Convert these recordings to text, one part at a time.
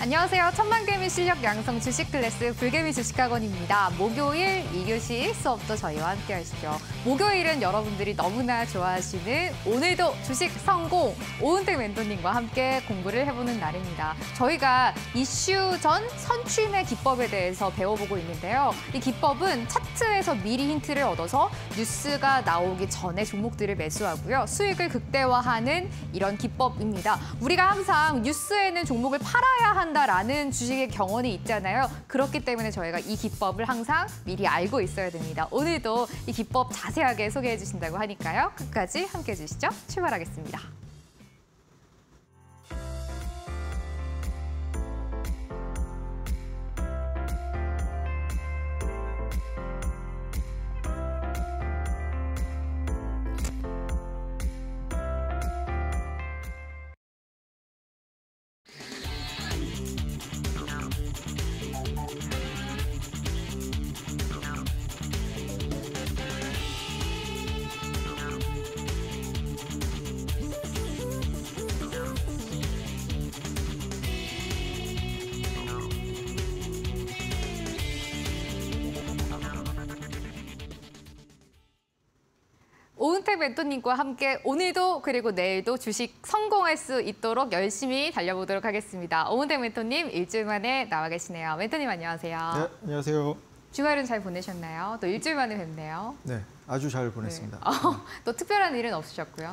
안녕하세요. 천만개미 실력 양성 주식 클래스 불개미 주식학원입니다. 목요일 2교시 수업도 저희와 함께 하시죠. 목요일은 여러분들이 너무나 좋아하시는 오늘도 주식 성공 오은택 멘토님과 함께 공부를 해보는 날입니다. 저희가 이슈 전 선취매 기법에 대해서 배워보고 있는데요. 이 기법은 차트에서 미리 힌트를 얻어서 뉴스가 나오기 전에 종목들을 매수하고요. 수익을 극대화하는 이런 기법입니다. 우리가 항상 뉴스에는 종목을 팔아야 한다라는 주식의 경험이 있잖아요. 그렇기 때문에 저희가 이 기법을 항상 미리 알고 있어야 됩니다. 오늘도 이 기법 자세하게 소개해 주신다고 하니까요. 끝까지 함께 해주시죠. 출발하겠습니다. 오은택 멘토님과 함께 오늘도 그리고 내일도 주식 성공할 수 있도록 열심히 달려보도록 하겠습니다. 오은택 멘토님 일주일 만에 나와 계시네요. 멘토님 안녕하세요. 네, 안녕하세요. 주말은 잘 보내셨나요? 또 일주일 만에 뵙네요. 네, 아주 잘 보냈습니다. 네. 또 특별한 일은 없으셨고요?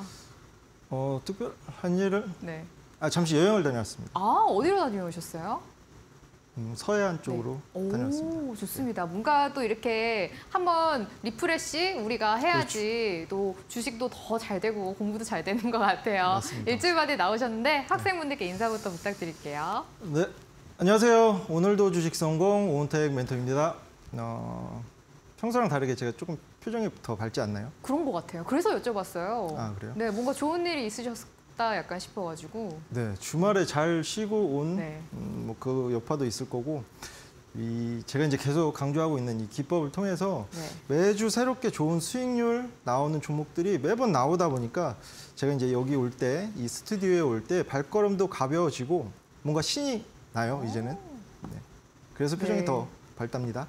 특별한 일은? 네. 잠시 여행을 다녀왔습니다. 어디로 다녀오셨어요? 서해안 쪽으로 다녀왔습니다. 오, 좋습니다. 뭔가 또 이렇게 한번 리프레시 우리가 해야지 그렇죠. 또 주식도 더 잘 되고 공부도 잘 되는 것 같아요. 맞습니다. 일주일 만에 나오셨는데 학생분들께 인사부터 부탁드릴게요. 네, 안녕하세요. 오늘도 주식 성공 오은택 멘토입니다. 평소랑 다르게 제가 조금 표정이 더 밝지 않나요? 그런 것 같아요. 그래서 여쭤봤어요. 아, 그래요? 네, 뭔가 좋은 일이 있으셨다 약간 싶어가지고. 네, 주말에 잘 쉬고 온 네. 그 여파도 있을 거고 제가 이제 계속 강조하고 있는 이 기법을 통해서 매주 새롭게 좋은 수익률 나오는 종목들이 매번 나오다 보니까 제가 이제 여기 올 때, 이 스튜디오에 올 때 발걸음도 가벼워지고 뭔가 신이 나요, 이제는. 네. 그래서 표정이 더 밝답니다.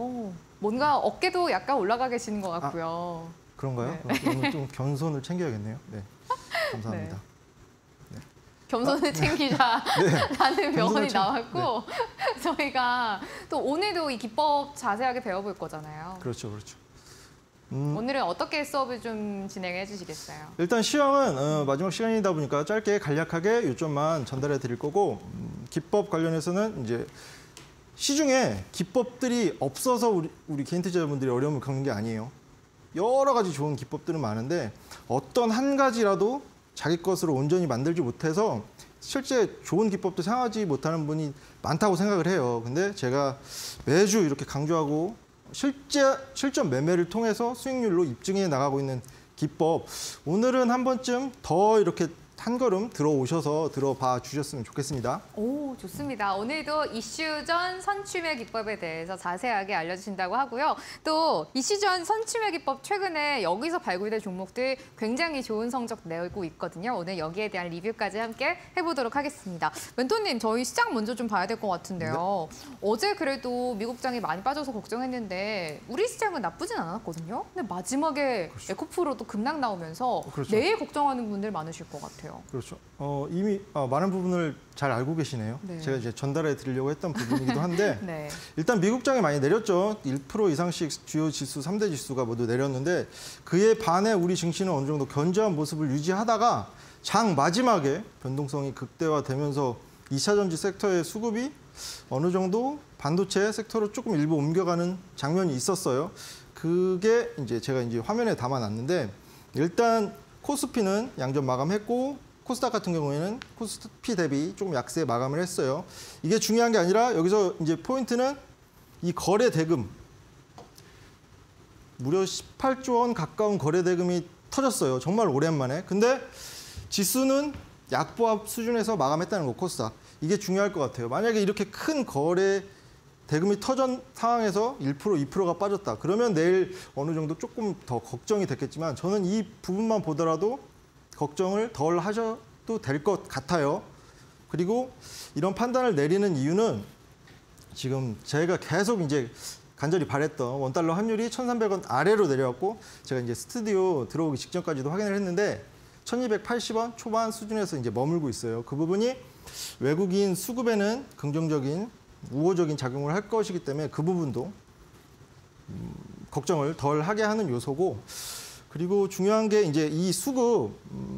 뭔가 어깨도 약간 올라가 계시는 것 같고요. 그런가요? 네. 오늘 좀 겸손을 챙겨야겠네요. 네, 감사합니다. 네. 겸손을 챙기자라는 명언이 나왔고 저희가 또 오늘도 이 기법 자세하게 배워볼 거잖아요. 그렇죠, 그렇죠. 오늘은 어떻게 수업을 좀 진행해 주시겠어요? 일단 시황은 마지막 시간이다 보니까 짧게 간략하게 요점만 전달해 드릴 거고 기법 관련해서는 이제 시중에 기법들이 없어서 우리 개인 투자자분들이 어려움을 겪는 게 아니에요. 여러 가지 좋은 기법들은 많은데 어떤 한 가지라도 자기 것으로 온전히 만들지 못해서 실제 좋은 기법도 사용하지 못하는 분이 많다고 생각을 해요. 근데 제가 매주 이렇게 강조하고 실전 매매를 통해서 수익률로 입증해 나가고 있는 기법, 오늘은 한 번쯤 더 이렇게 한 걸음 들어오셔서 들어봐 주셨으면 좋겠습니다. 오, 좋습니다. 오늘도 이슈 전 선취매 기법에 대해서 자세하게 알려주신다고 하고요. 또 이슈 전 선취매 기법 최근에 여기서 발굴된 종목들 굉장히 좋은 성적 내고 있거든요. 오늘 여기에 대한 리뷰까지 함께 해보도록 하겠습니다. 멘토님, 저희 시장 먼저 좀 봐야 될 것 같은데요. 네. 어제 그래도 미국장이 많이 빠져서 걱정했는데 우리 시장은 나쁘진 않았거든요. 근데 마지막에 그렇죠. 에코프로도 급락 나오면서 그렇죠. 내일 걱정하는 분들 많으실 것 같아요. 그렇죠. 이미 많은 부분을 잘 알고 계시네요. 네. 제가 이제 전달해 드리려고 했던 부분이기도 한데 네. 일단 미국장이 많이 내렸죠. 1% 이상씩 주요 지수 3대 지수가 모두 내렸는데 그에 반해 우리 증시는 어느 정도 견조한 모습을 유지하다가 장 마지막에 변동성이 극대화되면서 2차 전지 섹터의 수급이 어느 정도 반도체 섹터로 조금 일부 옮겨가는 장면이 있었어요. 그게 이제 제가 이제 화면에 담아놨는데 일단 코스피는 양전 마감했고 코스닥 같은 경우에는 코스피 대비 조금 약세 마감을 했어요. 이게 중요한 게 아니라 여기서 이제 포인트는 이 거래 대금 무려 18조 원 가까운 거래 대금이 터졌어요. 정말 오랜만에. 근데 지수는 약보합 수준에서 마감했다는 거, 코스닥. 이게 중요할 것 같아요. 만약에 이렇게 큰 거래 대금이 터진 상황에서 1%, 2%가 빠졌다. 그러면 내일 어느 정도 조금 더 걱정이 됐겠지만 저는 이 부분만 보더라도 걱정을 덜 하셔도 될 것 같아요. 그리고 이런 판단을 내리는 이유는 지금 제가 계속 이제 간절히 바랬던 원달러 환율이 1,300원 아래로 내려왔고 제가 이제 스튜디오 들어오기 직전까지도 확인을 했는데 1,280원 초반 수준에서 이제 머물고 있어요. 그 부분이 외국인 수급에는 긍정적인 우호적인 작용을 할 것이기 때문에 그 부분도 걱정을 덜 하게 하는 요소고 그리고 중요한 게 이제 이 수급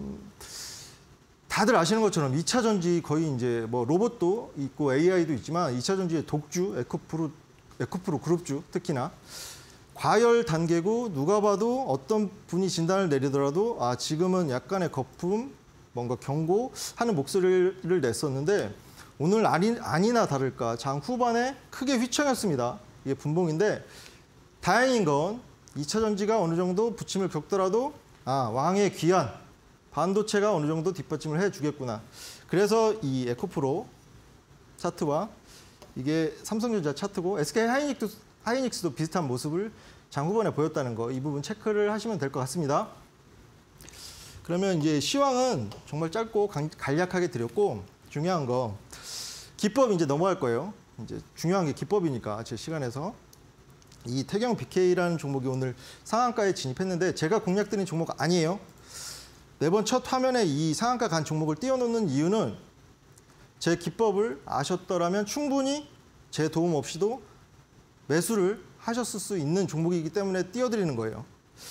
다들 아시는 것처럼 2차 전지 거의 이제 뭐 로봇도 있고 AI도 있지만 2차 전지의 독주 에코프로 그룹주 특히나 과열 단계고 누가 봐도 어떤 분이 진단을 내리더라도 아 지금은 약간의 거품 뭔가 경고하는 목소리를 냈었는데 오늘 아니나 다를까 장 후반에 크게 휘청였습니다. 이게 분봉인데 다행인 건 2차 전지가 어느 정도 부침을 겪더라도 아 왕의 귀한 반도체가 어느 정도 뒷받침을 해주겠구나. 그래서 이 에코프로 차트와 이게 삼성전자 차트고 SK 하이닉스도 비슷한 모습을 장 후반에 보였다는 거 이 부분 체크를 하시면 될 것 같습니다. 그러면 이제 시황은 정말 짧고 간략하게 드렸고 중요한 거 기법 이제 넘어갈 거예요. 이제 중요한 게 기법이니까 제 시간에서 이 태경 BK라는 종목이 오늘 상한가에 진입했는데 제가 공략드린 종목 아니에요. 매번 첫 화면에 이 상한가 간 종목을 띄워놓는 이유는 제 기법을 아셨더라면 충분히 제 도움 없이도 매수를 하셨을 수 있는 종목이기 때문에 띄워드리는 거예요.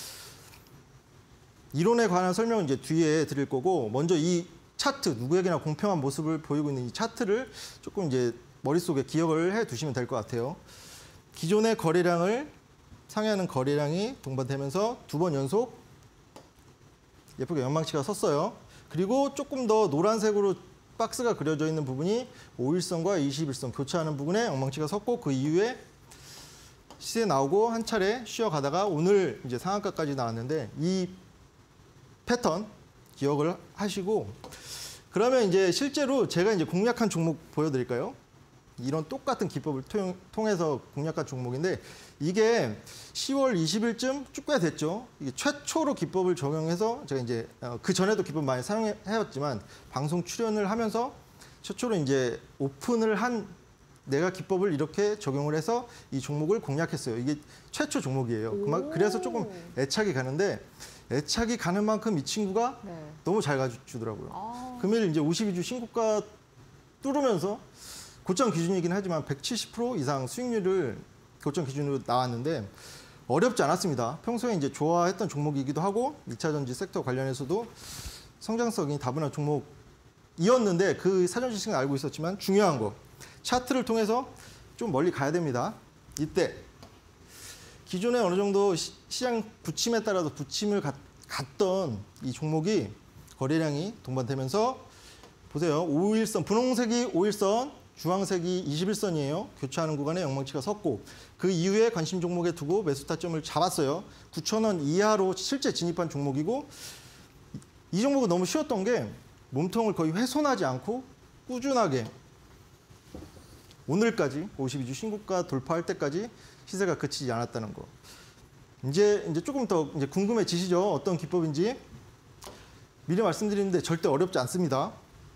이론에 관한 설명은 이제 뒤에 드릴 거고 먼저 이 차트, 누구에게나 공평한 모습을 보이고 있는 이 차트를 조금 이제 머릿속에 기억을 해 두시면 될 것 같아요. 기존의 거래량을 상회하는 거래량이 동반되면서 두 번 연속 예쁘게 연망치가 섰어요. 그리고 조금 더 노란색으로 박스가 그려져 있는 부분이 5일선과 21선 교차하는 부분에 엉망치가 섰고 그 이후에 시세 나오고 한 차례 쉬어가다가 오늘 이제 상한가까지 나왔는데 이 패턴 기억을 하시고 그러면 이제 실제로 제가 이제 공략한 종목 보여드릴까요? 이런 똑같은 기법을 통해서 공략한 종목인데 이게 10월 20일쯤 쭉 꽤 됐죠. 이게 최초로 기법을 적용해서 제가 이제 그 전에도 기법 많이 사용해왔지만 방송 출연을 하면서 최초로 이제 오픈을 한 내가 기법을 이렇게 적용을 해서 이 종목을 공략했어요. 이게 최초 종목이에요. 그래서 조금 애착이 가는데 애착이 가는 만큼 이 친구가 너무 잘 가주더라고요. 금일 이제 52주 신고가 뚫으면서 고점 기준이긴 하지만 170% 이상 수익률을 고점 기준으로 나왔는데 어렵지 않았습니다. 평소에 이제 좋아했던 종목이기도 하고 2차 전지 섹터 관련해서도 성장성이 다분한 종목이었는데 그 사전 지식은 알고 있었지만 중요한 거 차트를 통해서 좀 멀리 가야 됩니다. 이때 기존에 어느 정도 시장 부침에 따라서 부침을 갔던 이 종목이 거래량이 동반되면서 보세요. 5일선 분홍색이 5일선 주황색이 21선이에요. 교차하는 구간에 영망치가 섰고 그 이후에 관심 종목에 두고 매수 타점을 잡았어요. 9,000원 이하로 실제 진입한 종목이고 이 종목은 너무 쉬웠던 게 몸통을 거의 훼손하지 않고 꾸준하게 오늘까지 52주 신고가 돌파할 때까지 시세가 그치지 않았다는 거. 이제 조금 더 이제 궁금해지시죠? 어떤 기법인지 미리 말씀드리는데 절대 어렵지 않습니다.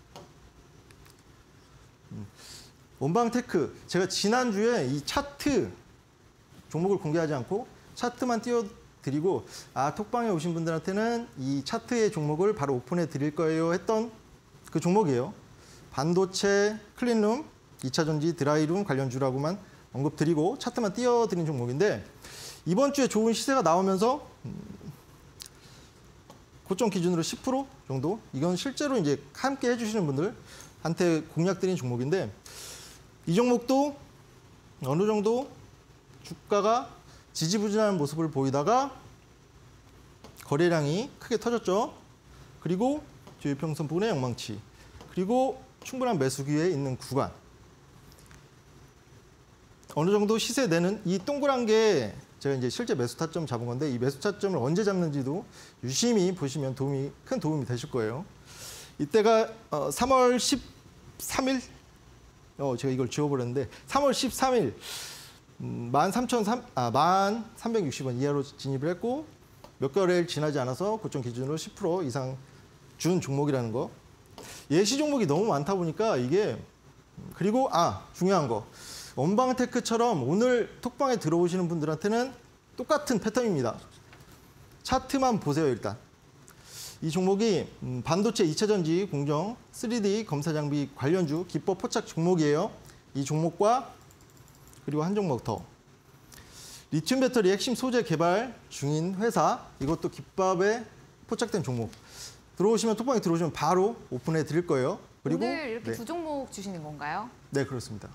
원방테크 제가 지난주에 이 차트 종목을 공개하지 않고 차트만 띄워드리고 톡방에 오신 분들한테는 이 차트의 종목을 바로 오픈해 드릴 거예요 했던 그 종목이에요. 반도체, 클린룸, 2차 전지, 드라이룸 관련주라고만 언급드리고 차트만 띄워드린 종목인데 이번 주에 좋은 시세가 나오면서 고점 기준으로 10% 정도 이건 실제로 이제 함께 해주시는 분들한테 공략드린 종목인데 이 종목도 어느 정도 주가가 지지부진하는 모습을 보이다가 거래량이 크게 터졌죠. 그리고 주요평선 부분의 영망치 그리고 충분한 매수 기회에 있는 구간 어느 정도 시세 내는 이 동그란 게 제가 이제 실제 매수 타점 잡은 건데 이 매수 타점을 언제 잡는지도 유심히 보시면 큰 도움이 되실 거예요. 이때가 3월 13일 제가 이걸 지워버렸는데 3월 13일 13,360원 이하로 진입을 했고 몇 개월 지나지 않아서 고점 기준으로 10% 이상 준 종목이라는 거 예시 종목이 너무 많다 보니까 이게 그리고 중요한 거 원방테크처럼 오늘 톡방에 들어오시는 분들한테는 똑같은 패턴입니다. 차트만 보세요. 일단 이 종목이 반도체 2차 전지 공정 3D 검사 장비 관련주 기법 포착 종목이에요. 이 종목과 그리고 한 종목 더 리튬 배터리 핵심 소재 개발 중인 회사 이것도 기법에 포착된 종목 들어오시면 톡방에 들어오시면 바로 오픈해 드릴 거예요. 그리고 오늘 이렇게 두 종목 주시는 건가요? 네, 그렇습니다.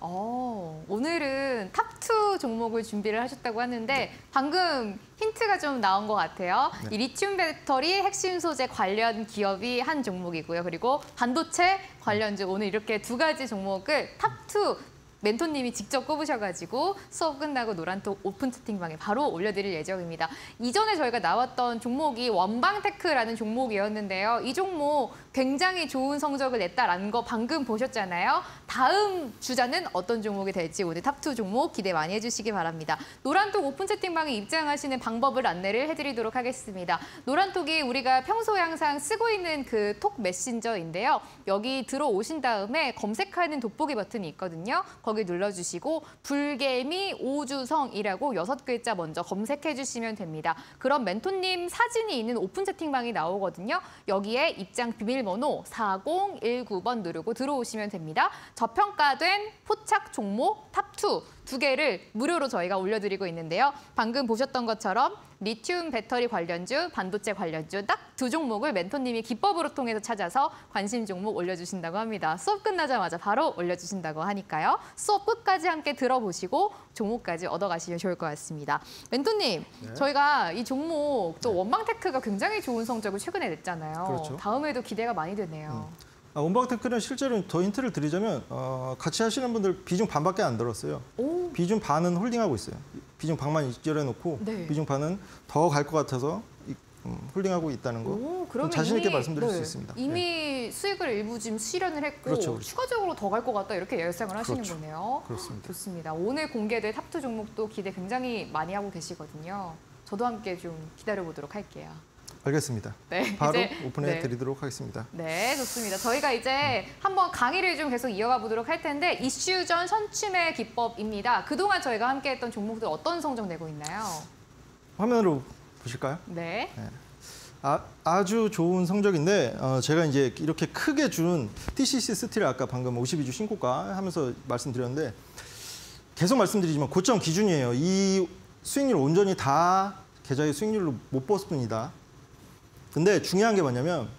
오늘은 탑2 종목을 준비를 하셨다고 하는데 방금 힌트가 좀 나온 것 같아요. 이 리튬 배터리 핵심 소재 관련 기업이 한 종목이고요. 그리고 반도체 관련주 오늘 이렇게 두 가지 종목을 탑2 멘토님이 직접 꼽으셔가지고 수업 끝나고 노란톡 오픈 채팅방에 바로 올려드릴 예정입니다. 이전에 저희가 나왔던 종목이 원방테크라는 종목이었는데요. 이 종목 굉장히 좋은 성적을 냈다라는 거 방금 보셨잖아요. 다음 주자는 어떤 종목이 될지 오늘 탑2 종목 기대 많이 해주시기 바랍니다. 노란톡 오픈 채팅방에 입장하시는 방법을 안내를 해드리도록 하겠습니다. 노란톡이 우리가 평소에 항상 쓰고 있는 그 톡 메신저인데요. 여기 들어오신 다음에 검색하는 돋보기 버튼이 있거든요. 거기 눌러주시고 불개미 오주성이라고 6글자 먼저 검색해 주시면 됩니다. 그럼 멘토님 사진이 있는 오픈 채팅방이 나오거든요. 여기에 입장 비밀번호 4019번 누르고 들어오시면 됩니다. 저평가된 포착 종목 탑2 두 개를 무료로 저희가 올려드리고 있는데요. 방금 보셨던 것처럼 리튬 배터리 관련주, 반도체 관련주 딱 두 종목을 멘토님이 기법으로 통해서 찾아서 관심 종목 올려주신다고 합니다. 수업 끝나자마자 바로 올려주신다고 하니까요. 수업 끝까지 함께 들어보시고 종목까지 얻어가시면 좋을 것 같습니다. 멘토님, 저희가 이 종목 또 원방테크가 굉장히 좋은 성적을 최근에 냈잖아요. 그렇죠. 다음에도 기대가 많이 되네요. 원방테크는 실제로 더 힌트를 드리자면 같이 하시는 분들 비중 반밖에 안 들었어요. 비중 반은 홀딩하고 있어요. 비중 반만 익절해놓고 비중 반은 더 갈 것 같아서 홀딩하고 있다는 거 그러면 자신 있게 말씀드릴 수 있습니다. 이미 수익을 일부 지금 실현을 했고 그렇죠. 추가적으로 더 갈 것 같다 이렇게 예상을 하시는 거네요. 그렇습니다. 좋습니다. 오늘 공개될 탑2 종목도 기대 굉장히 많이 하고 계시거든요. 저도 함께 좀 기다려보도록 할게요. 알겠습니다. 네, 바로 오픈해 드리도록 하겠습니다. 네, 좋습니다. 저희가 이제 한번 강의를 좀 계속 이어가 보도록 할 텐데 이슈 전 선취매 기법입니다. 그동안 저희가 함께했던 종목들 어떤 성적 내고 있나요? 화면으로 보실까요? 네. 아주 좋은 성적인데 제가 이제 이렇게 크게 준 TCC 스틸 아까 방금 52주 신고가 하면서 말씀드렸는데 계속 말씀드리지만 고점 기준이에요. 이 수익률 온전히 다 계좌의 수익률로 못 봤습니다. 근데 중요한 게 뭐냐면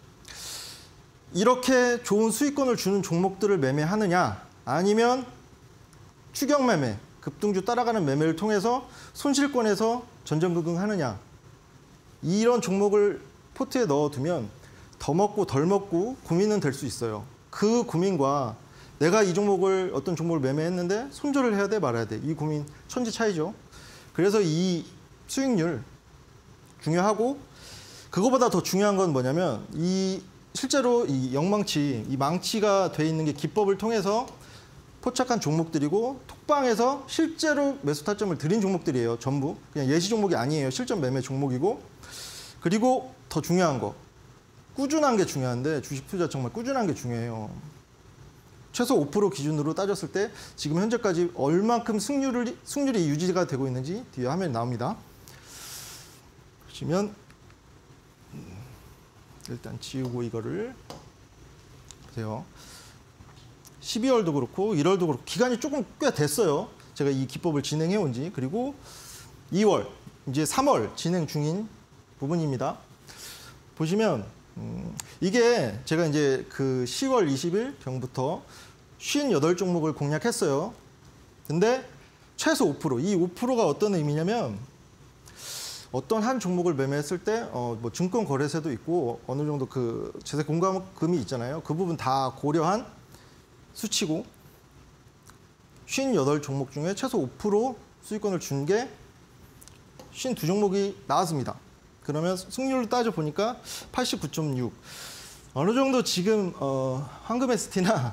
이렇게 좋은 수익권을 주는 종목들을 매매하느냐 아니면 추격 매매, 급등주 따라가는 매매를 통해서 손실권에서 전전긍긍하느냐 이런 종목을 포트에 넣어두면 더 먹고 덜 먹고 고민은 될 수 있어요. 그 고민과 내가 이 종목을 어떤 종목을 매매했는데 손절을 해야 돼 말아야 돼 이 고민 천지 차이죠. 그래서 이 수익률 중요하고 그거보다 더 중요한 건 뭐냐면 실제로 이 영망치, 이 망치가 돼 있는 게 기법을 통해서 포착한 종목들이고 톡방에서 실제로 매수 타점을 드린 종목들이에요. 전부. 그냥 예시 종목이 아니에요. 실전 매매 종목이고. 그리고 더 중요한 거. 꾸준한 게 중요한데 주식 투자 정말 꾸준한 게 중요해요. 최소 5% 기준으로 따졌을 때 지금 현재까지 얼만큼 승률이 유지가 되고 있는지 뒤에 화면에 나옵니다. 보시면 일단 지우고 이거를 보세요. 12월도 그렇고 1월도 그렇고 기간이 조금 꽤 됐어요. 제가 이 기법을 진행해 온 지. 그리고 2월, 이제 3월 진행 중인 부분입니다. 보시면 이게 제가 이제 그 10월 20일 경부터 58종목을 공략했어요. 근데 최소 5%, 이 5%가 어떤 의미냐면 어떤 한 종목을 매매했을 때 뭐 증권 거래세도 있고 어느 정도 그 제세 공과금이 있잖아요. 그 부분 다 고려한 수치고 58종목 중에 최소 5% 수익권을 준 게 52종목이 나왔습니다. 그러면 승률을 따져보니까 89.6. 어느 정도 지금 황금 ST나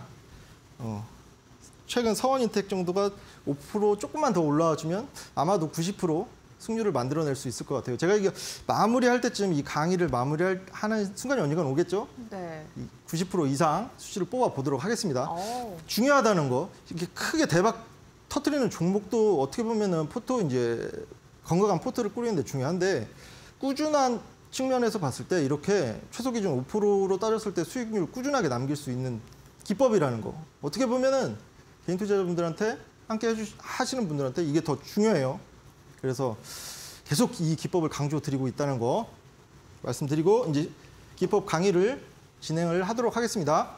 최근 서원인텍 정도가 5% 조금만 더 올라와주면 아마도 90% 승률을 만들어낼 수 있을 것 같아요. 제가 이게 마무리할 때쯤 이 강의를 마무리하는 순간이 언젠가 오겠죠? 네. 90% 이상 수치를 뽑아 보도록 하겠습니다. 중요하다는 거, 이렇게 크게 대박 터뜨리는 종목도 어떻게 보면은 이제 건강한 포트를 꾸리는데 중요한데 꾸준한 측면에서 봤을 때 이렇게 최소 기준 5%로 따졌을 때 수익률 꾸준하게 남길 수 있는 기법이라는 거. 어떻게 보면은 개인 투자자분들한테 함께 하시는 분들한테 이게 더 중요해요. 그래서 계속 이 기법을 강조드리고 있다는 거 말씀드리고 이제 기법 강의를 진행을 하도록 하겠습니다.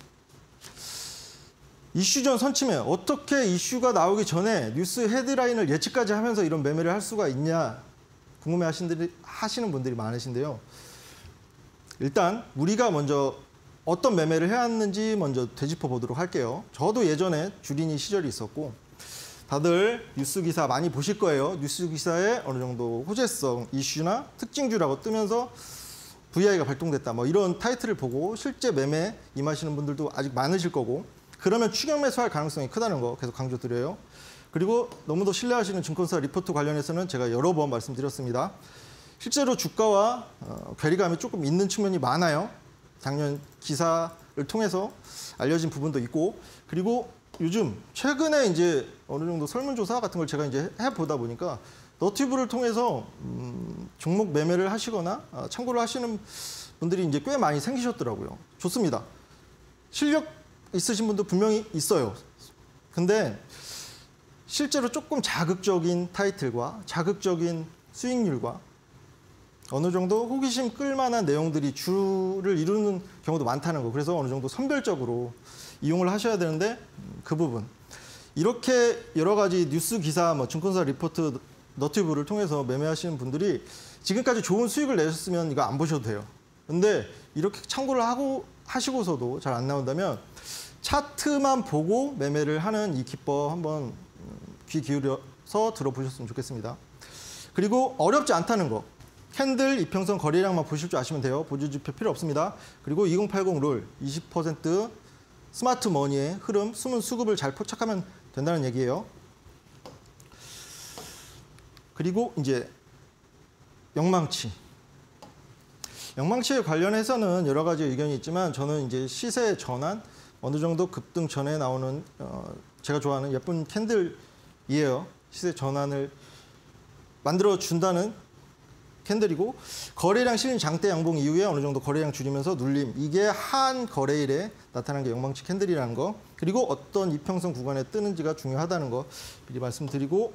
이슈전 선침해. 어떻게 이슈가 나오기 전에 뉴스 헤드라인을 예측까지 하면서 이런 매매를 할 수가 있냐 궁금해하시는 분들이 많으신데요. 일단 우리가 먼저 어떤 매매를 해왔는지 먼저 되짚어 보도록 할게요. 저도 예전에 주린이 시절이 있었고 다들 뉴스 기사 많이 보실 거예요. 뉴스 기사에 어느 정도 호재성 이슈나 특징주라고 뜨면서 VI가 발동됐다. 뭐 이런 타이틀을 보고 실제 매매 임하시는 분들도 아직 많으실 거고 그러면 추격 매수할 가능성이 크다는 거 계속 강조드려요. 그리고 너무도 신뢰하시는 증권사 리포트 관련해서는 제가 여러 번 말씀드렸습니다. 실제로 주가와 괴리감이 조금 있는 측면이 많아요. 작년 기사를 통해서 알려진 부분도 있고 그리고 요즘 최근에 이제 어느 정도 설문조사 같은 걸 제가 이제 해보다 보니까 너튜브를 통해서 종목 매매를 하시거나 참고를 하시는 분들이 이제 꽤 많이 생기셨더라고요. 좋습니다. 실력 있으신 분도 분명히 있어요. 근데 실제로 조금 자극적인 타이틀과 자극적인 수익률과 어느 정도 호기심 끌만한 내용들이 주를 이루는 경우도 많다는 거. 그래서 어느 정도 선별적으로 이용을 하셔야 되는데 그 부분. 이렇게 여러 가지 뉴스 기사, 증권사 리포트, 너튜브를 통해서 매매하시는 분들이 지금까지 좋은 수익을 내셨으면 이거 안 보셔도 돼요. 근데 이렇게 참고를 하시고서도 잘 안 나온다면 차트만 보고 매매를 하는 이 기법 한번 귀 기울여서 들어보셨으면 좋겠습니다. 그리고 어렵지 않다는 거. 캔들, 이평선, 거래량만 보실 줄 아시면 돼요. 보조지표 필요 없습니다. 그리고 2080 룰, 20% 스마트 머니의 흐름, 숨은 수급을 잘 포착하면 된다는 얘기예요. 그리고 이제 영망치. 영망치에 관련해서는 여러 가지 의견이 있지만 저는 이제 시세 전환, 어느 정도 급등 전에 나오는 제가 좋아하는 예쁜 캔들이에요. 시세 전환을 만들어 준다는 캔들이고 거래량 실린 장대 양봉 이후에 어느 정도 거래량 줄이면서 눌림. 이게 한 거래일에 나타난 게 영망치 캔들이라는 거. 그리고 어떤 이평선 구간에 뜨는지가 중요하다는 거 미리 말씀드리고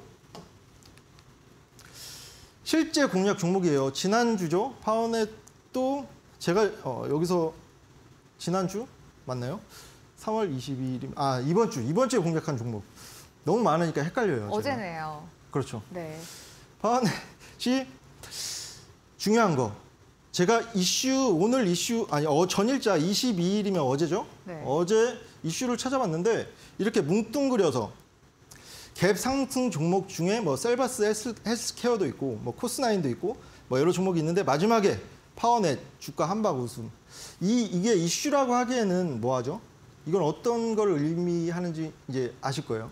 실제 공략 종목이에요. 지난주죠. 파워넷도 제가 여기서 지난주 맞나요? 3월 22일 이번 주에 공략한 종목 너무 많으니까 헷갈려요. 어제네요. 제가. 그렇죠. 네. 파워넷이 중요한 거. 제가 오늘 이슈 전일자 22일이면 어제죠? 네. 어제 이슈를 찾아봤는데 이렇게 뭉뚱그려서 갭 상승 종목 중에 셀바스 헬스케어도 있고 코스나인도 있고 여러 종목이 있는데 마지막에 파워넷 주가 한박 웃음. 이게 이슈라고 하기에는 뭐하죠? 이건 어떤 걸 의미하는지 이제 아실 거예요.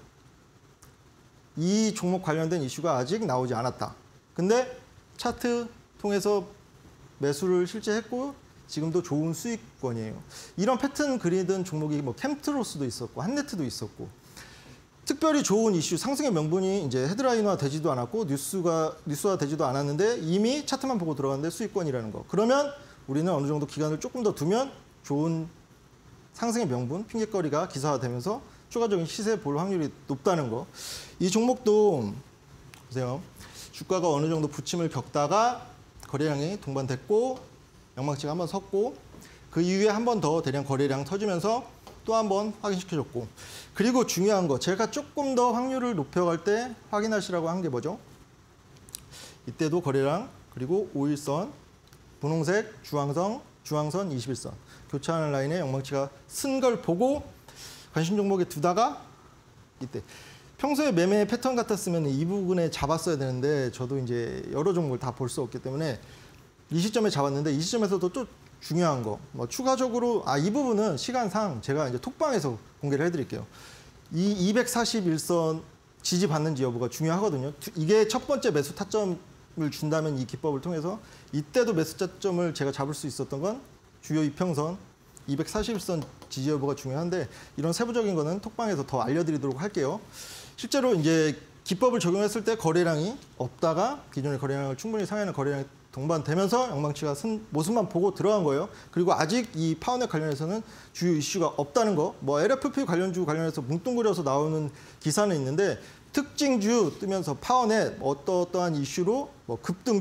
이 종목 관련된 이슈가 아직 나오지 않았다. 근데 차트 통해서 매수를 실제 했고 지금도 좋은 수익권이에요. 이런 패턴 그리던 종목이 캠트로스도 있었고 한네트도 있었고 특별히 좋은 이슈 상승의 명분이 이제 헤드라인화 되지도 않았고 뉴스화 되지도 않았는데 이미 차트만 보고 들어갔는데 수익권이라는 거. 그러면 우리는 어느 정도 기간을 조금 더 두면 좋은 상승의 명분, 핑계거리가 기사화되면서 추가적인 시세 볼 확률이 높다는 거. 이 종목도 보세요. 주가가 어느 정도 부침을 겪다가 거래량이 동반됐고 영망치가 한번 섰고 그 이후에 한 번 더 대량 거래량 터지면서 또 한 번 확인시켜줬고 그리고 중요한 거 제가 조금 더 확률을 높여갈 때 확인하시라고 한 게 뭐죠? 이때도 거래량 그리고 5일선 분홍색 주황선 21선 교차하는 라인에 영망치가 쓴 걸 보고 관심 종목에 두다가 이때 평소에 매매 패턴 같았으면 이 부분에 잡았어야 되는데 저도 이제 여러 종목을 다 볼 수 없기 때문에 이 시점에 잡았는데 이 시점에서도 또 중요한 거 추가적으로 이 부분은 시간상 제가 이제 톡방에서 공개를 해드릴게요. 이 241선 지지받는지 여부가 중요하거든요. 이게 첫 번째 매수 타점을 준다면 이 기법을 통해서 이때도 매수 타점을 제가 잡을 수 있었던 건 주요 이평선 241선 지지 여부가 중요한데 이런 세부적인 거는 톡방에서 더 알려드리도록 할게요. 실제로 이제 기법을 적용했을 때 거래량이 없다가 기존의 거래량을 충분히 상회하는 거래량이 동반되면서 영망치가 쓴 모습만 보고 들어간 거예요. 그리고 아직 이 파워넷 관련해서는 주요 이슈가 없다는 거. 뭐 LFP 관련주 관련해서 뭉뚱그려서 나오는 기사는 있는데 특징주 뜨면서 파워넷 어떠한 이슈로 뭐 급등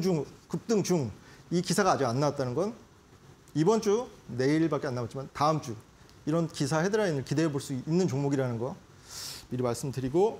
중 이 기사가 아직 안 나왔다는 건 이번 주 내일밖에 안 남았지만 다음 주 이런 기사 헤드라인을 기대해 볼 수 있는 종목이라는 거 미리 말씀드리고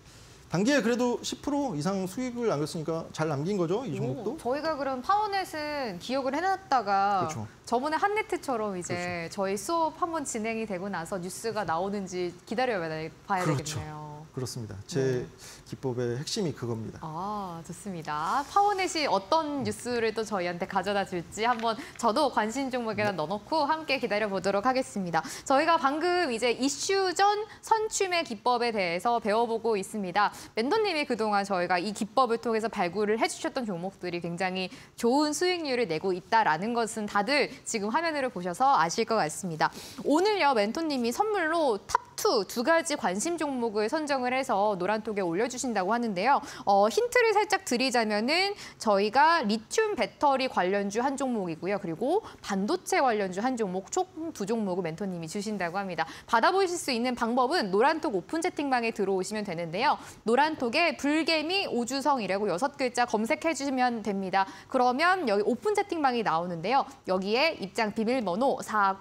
단기에 그래도 10% 이상 수익을 남겼으니까 잘 남긴 거죠, 이 종목도? 저희가 그럼 파워넷은 기억을 해놨다가 그렇죠. 저번에 한네트처럼 이제 그렇죠. 저희 수업 한번 진행이 되고 나서 뉴스가 나오는지 기다려봐야 그렇죠. 되겠네요. 그렇습니다. 제 기법의 핵심이 그겁니다. 아, 좋습니다. 파워넷이 어떤 뉴스를 또 저희한테 가져다 줄지 한번 저도 관심 종목에다 넣어놓고 함께 기다려보도록 하겠습니다. 저희가 방금 이제 이슈 전 선춤의 기법에 대해서 배워보고 있습니다. 멘토님이 그동안 저희가 이 기법을 통해서 발굴을 해주셨던 종목들이 굉장히 좋은 수익률을 내고 있다라는 것은 다들 지금 화면으로 보셔서 아실 것 같습니다. 오늘요, 멘토님이 선물로 탑2 두 가지 관심 종목을 선정을 해서 노란톡에 올려주신다고 하는데요. 힌트를 살짝 드리자면은 저희가 리튬 배터리 관련주 한 종목이고요. 그리고 반도체 관련주 한 종목, 총 두 종목을 멘토님이 주신다고 합니다. 받아보실 수 있는 방법은 노란톡 오픈 채팅방에 들어오시면 되는데요. 노란톡에 불개미 오주성이라고 6글자 검색해 주시면 됩니다. 그러면 여기 오픈 채팅방이 나오는데요. 여기에 입장 비밀번호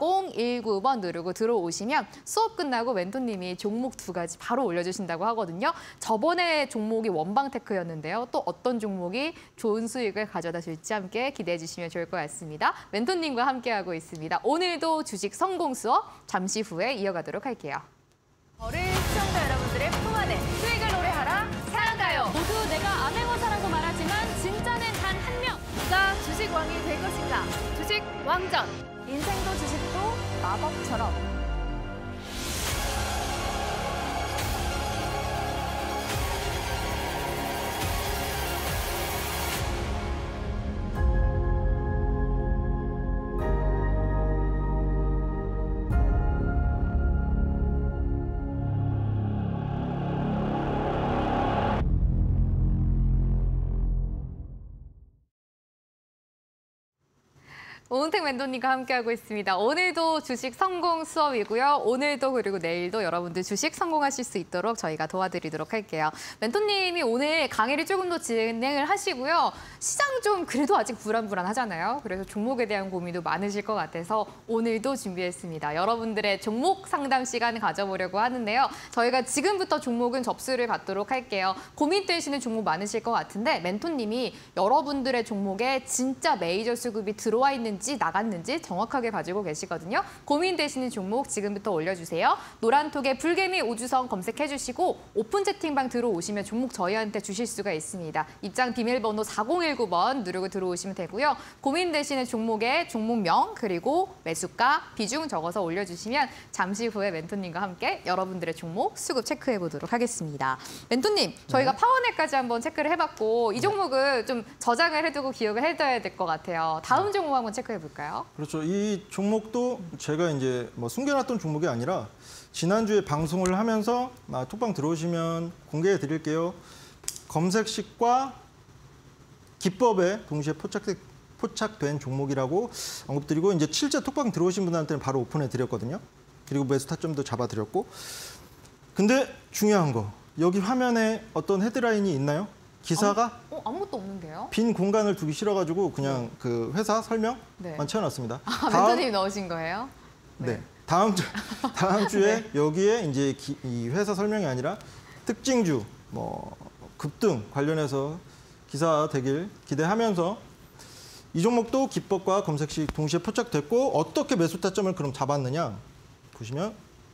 4019번 누르고 들어오시면 수업 끝나고 멘토님이 종목 두 가지 바로 올려주신다고 하거든요. 저번에 종목이 원방테크였는데요. 또 어떤 종목이 좋은 수익을 가져다 줄지 함께 기대해 주시면 좋을 것 같습니다. 멘토님과 함께하고 있습니다. 오늘도 주식 성공 수업 잠시 후에 이어가도록 할게요. 저를 시청자 여러분들의 품 안에 수익을 노래하라 사랑가요. 모두 내가 암행어사라고 말하지만 진짜는 단 한 명. 누가 주식 왕이 될 것인가? 주식 왕전. 인생도 주식도 마법처럼. 오은택 멘토님과 함께하고 있습니다. 오늘도 주식 성공 수업이고요. 오늘도 그리고 내일도 여러분들 주식 성공하실 수 있도록 저희가 도와드리도록 할게요. 멘토님이 오늘 강의를 조금 더 진행을 하시고요. 시장 좀 그래도 아직 불안불안하잖아요. 그래서 종목에 대한 고민도 많으실 것 같아서 오늘도 준비했습니다. 여러분들의 종목 상담 시간 가져보려고 하는데요. 저희가 지금부터 종목은 접수를 받도록 할게요. 고민되시는 종목 많으실 것 같은데 멘토님이 여러분들의 종목에 진짜 메이저 수급이 들어와 있는 나갔는지 정확하게 가지고 계시거든요. 고민되시는 종목 지금부터 올려주세요. 노란톡에 불개미 오주성 검색해주시고 오픈 채팅방 들어오시면 종목 저희한테 주실 수가 있습니다. 입장 비밀번호 4019번 누르고 들어오시면 되고요. 고민되시는 종목의 종목명 그리고 매수가, 비중 적어서 올려주시면 잠시 후에 멘토님과 함께 여러분들의 종목 수급 체크해보도록 하겠습니다. 멘토님, 저희가 파워넷까지 한번 체크를 해봤고 이 종목은 좀 저장을 해두고 기억을 해둬야 될 것 같아요. 다음 종목 한번 체크해볼까요? 그렇죠. 이 종목도 제가 이제 뭐 숨겨놨던 종목이 아니라 지난주에 방송을 하면서 톡방 들어오시면 공개해 드릴게요. 검색식과 기법에 동시에 포착된 종목이라고 언급드리고 이제 실제 톡방 들어오신 분들한테는 바로 오픈해 드렸거든요. 그리고 매수 타점도 잡아 드렸고. 근데 중요한 거 여기 화면에 어떤 헤드라인이 있나요? 기사가 아무것도 없는데요? 빈 공간을 두기 싫어가지고 그냥 그 회사 설명만 채워놨습니다. 멘토님이 넣으신 거예요? 네. 다음 주에 여기에 이제 이 회사 설명이 아니라 특징주, 뭐 급등 관련해서 기사 되길 기대하면서 이 종목도 기법과 검색식 동시에 포착됐고 어떻게 매수 타점을 그럼 잡았느냐 보시면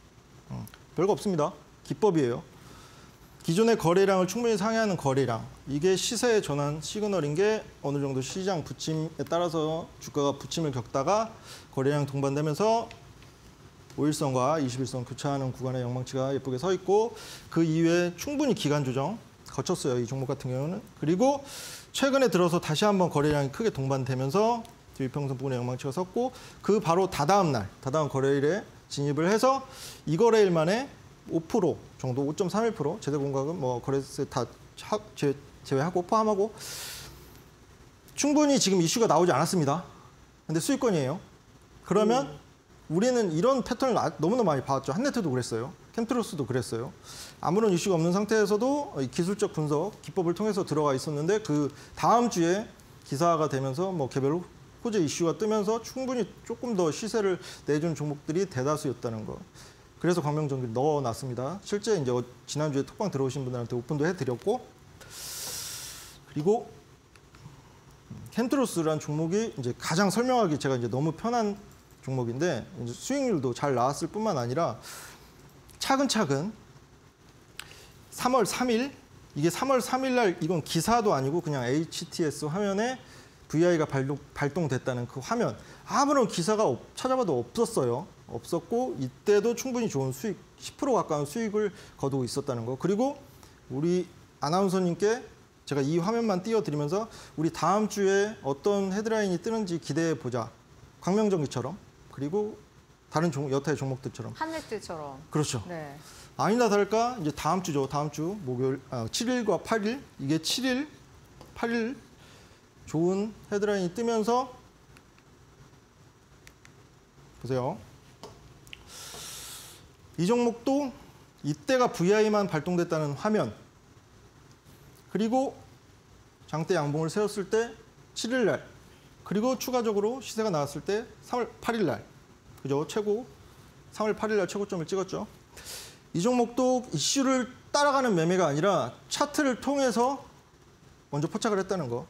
별거 없습니다. 기법이에요. 기존의 거래량을 충분히 상회하는 거래량. 이게 시세의 전환 시그널인 게 어느 정도 시장 부침에 따라서 주가가 부침을 겪다가 거래량 동반되면서 5일선과 21선 교차하는 구간에 영망치가 예쁘게 서 있고 그 이후에 충분히 기간 조정 거쳤어요. 이 종목 같은 경우는. 그리고 최근에 들어서 다시 한번 거래량이 크게 동반되면서 이평선 부근에 영망치가 섰고 그 바로 다다음 거래일에 진입을 해서 이 거래일 만에 5% 정도, 5.31% 제대 공각은 뭐 거래세 다 제외하고 포함하고 충분히 지금 이슈가 나오지 않았습니다. 근데 수익권이에요. 그러면 우리는 이런 패턴을 너무나 많이 봐왔죠. 한네트도 그랬어요. 캠트로스도 그랬어요. 아무런 이슈가 없는 상태에서도 기술적 분석 기법을 통해서 들어가 있었는데 그 다음 주에 기사화가 되면서 뭐 개별 호재 이슈가 뜨면서 충분히 조금 더 시세를 내준 종목들이 대다수였다는 거. 그래서 광명전기를 넣어놨습니다. 실제 이제 지난주에 톡방 들어오신 분들한테 오픈도 해드렸고, 그리고 캠트로스라는 종목이 이제 가장 설명하기 제가 이제 너무 편한 종목인데 이제 수익률도 잘 나왔을 뿐만 아니라 차근차근 3월 3일 이게 3월 3일 날 이건 기사도 아니고 그냥 HTS 화면에 VI가 발동됐다는 그 화면 아무런 기사가 찾아봐도 없었어요. 없었고 이때도 충분히 좋은 수익 10% 가까운 수익을 거두고 있었다는 거. 그리고 우리 아나운서님께 제가 이 화면만 띄워드리면서 우리 다음 주에 어떤 헤드라인이 뜨는지 기대해 보자. 광명전기처럼 그리고 다른 여타의 종목들처럼. 한네트처럼. 그렇죠. 네. 아니나 다를까 이제 다음 주죠. 다음 주 목요일 7일과 8일 이게 7일, 8일 좋은 헤드라인이 뜨면서 보세요. 이 종목도 이때가 VI만 발동됐다는 화면 그리고 장대 양봉을 세웠을 때 7일 날 그리고 추가적으로 시세가 나왔을 때 3월 8일 날 그죠? 3월 8일 날 최고점을 찍었죠. 이 종목도 이슈를 따라가는 매매가 아니라 차트를 통해서 먼저 포착을 했다는 거.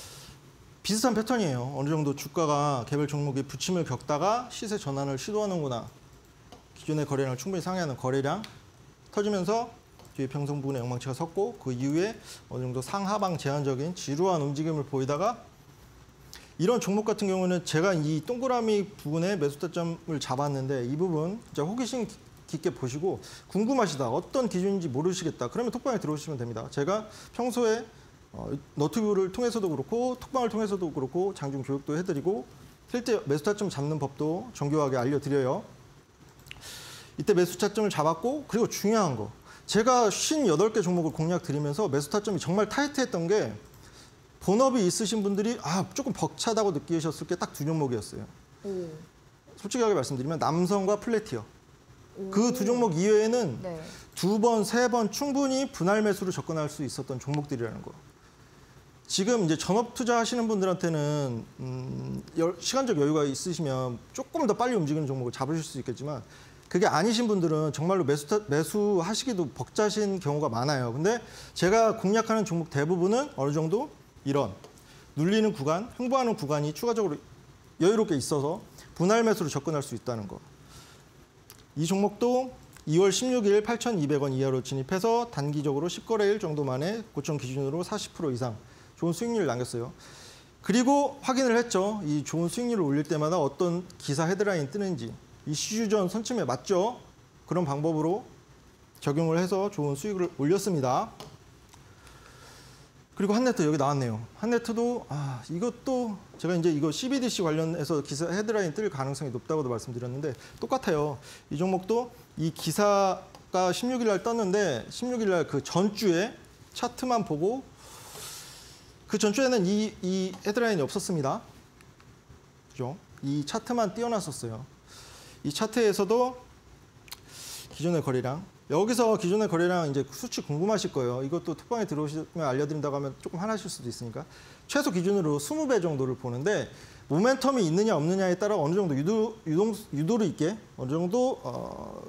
비슷한 패턴이에요. 어느 정도 주가가 개별 종목이 부침을 겪다가 시세 전환을 시도하는구나. 기존의 거래량을 충분히 상회하는 거래량 터지면서 뒤에 평선 부분에 영망치가 섰고 그 이후에 어느 정도 상하방 제한적인 지루한 움직임을 보이다가 이런 종목 같은 경우는 제가 이 동그라미 부분에 매수 타점을 잡았는데 이 부분 진짜 호기심 깊게 보시고 궁금하시다. 어떤 기준인지 모르시겠다. 그러면 톡방에 들어오시면 됩니다. 제가 평소에 너튜브를 통해서도 그렇고 톡방을 통해서도 그렇고 장중 교육도 해드리고 실제 매수 타점 잡는 법도 정교하게 알려드려요. 이때 매수 타점을 잡았고 그리고 중요한 거 제가 58개 종목을 공략 드리면서 매수 타점이 정말 타이트했던 게 본업이 있으신 분들이 조금 벅차다고 느끼셨을 게 딱 두 종목이었어요. 솔직하게 말씀드리면 남성과 플래티어. 그 두 종목 이외에는 네. 2번, 3번 충분히 분할 매수로 접근할 수 있었던 종목들이라는 거. 지금 이제 전업 투자하시는 분들한테는 시간적 여유가 있으시면 조금 더 빨리 움직이는 종목을 잡으실 수 있겠지만 그게 아니신 분들은 정말로 매수하시기도 벅차신 경우가 많아요. 근데 제가 공략하는 종목 대부분은 어느 정도 이런 눌리는 구간, 횡보하는 구간이 추가적으로 여유롭게 있어서 분할 매수로 접근할 수 있다는 거. 이 종목도 2월 16일 8,200원 이하로 진입해서 단기적으로 10거래일 정도 만에 고점 기준으로 40% 이상 좋은 수익률을 남겼어요. 그리고 확인을 했죠. 이 좋은 수익률을 올릴 때마다 어떤 기사 헤드라인 뜨는지. 이슈전 선침에 맞죠? 그런 방법으로 적용을 해서 좋은 수익을 올렸습니다. 그리고 한네트 여기 나왔네요. 한네트도 이것도 제가 이제 이거 CBDC 관련해서 기사 헤드라인 뜰 가능성이 높다고도 말씀드렸는데 똑같아요. 이 종목도 이 기사가 16일 날 떴는데 16일 날 그 전주에 차트만 보고 그 전주에는 이 헤드라인이 없었습니다. 그죠? 이 차트만 띄워놨었어요. 이 차트에서도 기존의 거래량 여기서 기존의 거래량 이제 수치 궁금하실 거예요. 이것도 톡방에 들어오시면 알려드린다고 하면 조금 화나실 수도 있으니까 최소 기준으로 20배 정도를 보는데 모멘텀이 있느냐 없느냐에 따라 어느 정도 유도를 있게 어느 정도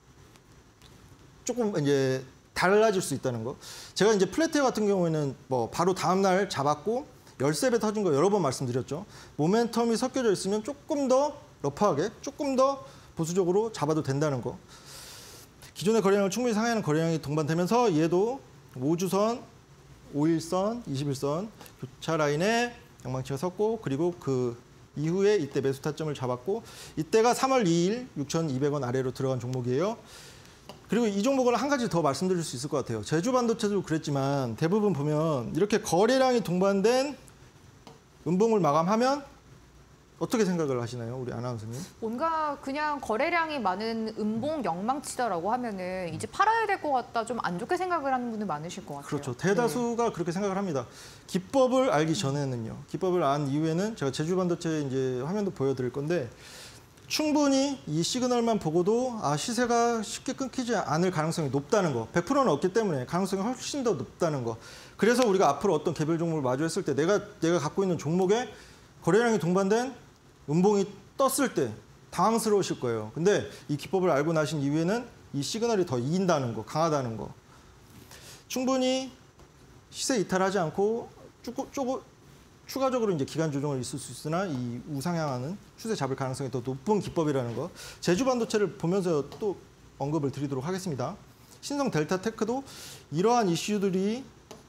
조금 이제 달라질 수 있다는 거. 제가 이제 플래티어 같은 경우에는 뭐 바로 다음 날 잡았고 13배 터진 거 여러 번 말씀드렸죠. 모멘텀이 섞여져 있으면 조금 더 러프하게 조금 더 보수적으로 잡아도 된다는 거. 기존의 거래량을 충분히 상회하는 거래량이 동반되면서 얘도 5주선, 5일선, 21선 교차 라인에 영망치가 섰고 그리고 그 이후에 이때 매수 타점을 잡았고 이때가 3월 2일 6,200원 아래로 들어간 종목이에요. 그리고 이 종목을 한 가지 더 말씀드릴 수 있을 것 같아요. 제주반도체도 그랬지만 대부분 보면 이렇게 거래량이 동반된 음봉을 마감하면 어떻게 생각을 하시나요, 우리 아나운서님? 뭔가 그냥 거래량이 많은 음봉 영망치다라고 하면은 이제 팔아야 될 것 같다, 좀 안 좋게 생각을 하는 분들 많으실 것 같아요. 그렇죠. 대다수가 네. 그렇게 생각을 합니다. 기법을 알기 전에는요. 기법을 안 이후에는 제가 제주반도체 이제 화면도 보여드릴 건데 충분히 이 시그널만 보고도 시세가 쉽게 끊기지 않을 가능성이 높다는 거. 100%는 없기 때문에 가능성이 훨씬 더 높다는 거. 그래서 우리가 앞으로 어떤 개별 종목을 마주했을 때 내가 갖고 있는 종목에 거래량이 동반된 음봉이 떴을 때 당황스러우실 거예요. 근데 이 기법을 알고 나신 이후에는 이 시그널이 더 이긴다는 거, 강하다는 거. 충분히 시세 이탈하지 않고 추가적으로 이제 기간 조정을 있을 수 있으나 이 우상향하는 추세 잡을 가능성이 더 높은 기법이라는 거. 제주반도체를 보면서 또 언급을 드리도록 하겠습니다. 신성 델타테크도 이러한 이슈는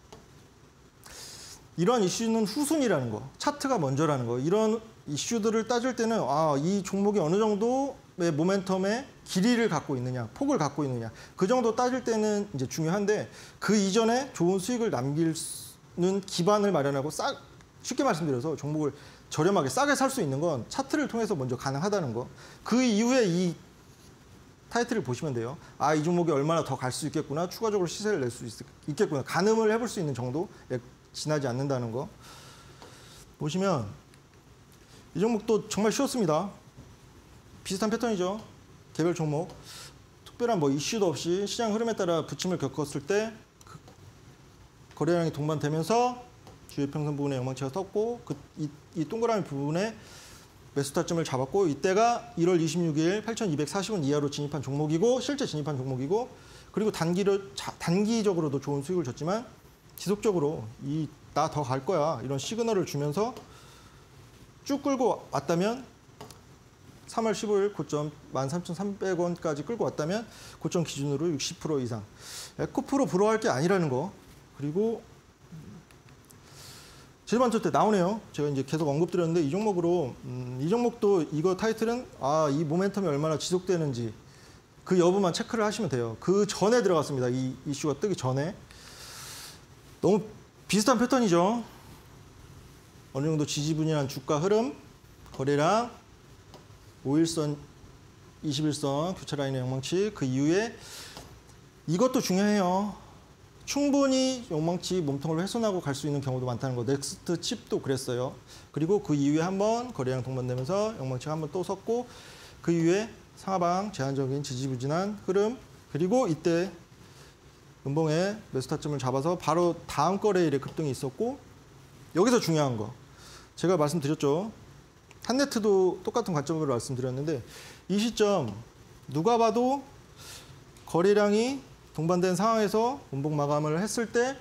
후순이라는 거, 차트가 먼저라는 거. 이런 이슈들을 따질 때는 이 종목이 어느 정도의 모멘텀의 길이를 갖고 있느냐, 폭을 갖고 있느냐. 그 정도 따질 때는 이제 중요한데 그 이전에 좋은 수익을 남기는 기반을 마련하고 쉽게 말씀드려서 종목을 저렴하게 싸게 살 수 있는 건 차트를 통해서 먼저 가능하다는 거. 그 이후에 이 타이틀을 보시면 돼요. 이 종목이 얼마나 더 갈 수 있겠구나. 추가적으로 시세를 낼 수 있겠구나. 가늠을 해볼 수 있는 정도에 지나지 않는다는 거. 보시면 이 종목도 정말 쉬웠습니다. 비슷한 패턴이죠. 개별 종목. 특별한 이슈도 없이 시장 흐름에 따라 부침을 겪었을 때 거래량이 동반되면서 주요 평선 부분에 영망치가 떴고 이 동그라미 부분에 매수 타점을 잡았고 이때가 1월 26일 8,240원 이하로 진입한 종목이고 실제 진입한 종목이고 그리고 단기적으로도 좋은 수익을 줬지만 지속적으로 나 더 갈 거야 이런 시그널을 주면서 쭉 끌고 왔다면 3월 15일 고점 13,300원까지 끌고 왔다면 고점 기준으로 60% 이상. 에코프로 부러워할 게 아니라는 거. 그리고 제주반도체 때 나오네요. 제가 이제 계속 언급드렸는데 이 종목으로 이 종목도 이거 타이틀은 이 모멘텀이 얼마나 지속되는지 그 여부만 체크를 하시면 돼요. 그 전에 들어갔습니다. 이 이슈가 뜨기 전에. 너무 비슷한 패턴이죠. 어느 정도 지지분이한 주가 흐름, 거래량, 5일선, 21선, 교차 라인의 영망치, 그 이후에 이것도 중요해요. 충분히 영망치 몸통을 훼손하고 갈 수 있는 경우도 많다는 거. 넥스트 칩도 그랬어요. 그리고 그 이후에 한번 거래량 동반되면서 영망치가 한번 또 섰고 그 이후에 상하방 제한적인 지지부진한 흐름 그리고 이때 음봉의 매수 타점을 잡아서 바로 다음 거래일에 급등이 있었고 여기서 중요한 거. 제가 말씀드렸죠. 한네트도 똑같은 관점으로 말씀드렸는데 이 시점 누가 봐도 거래량이 동반된 상황에서 음봉 마감을 했을 때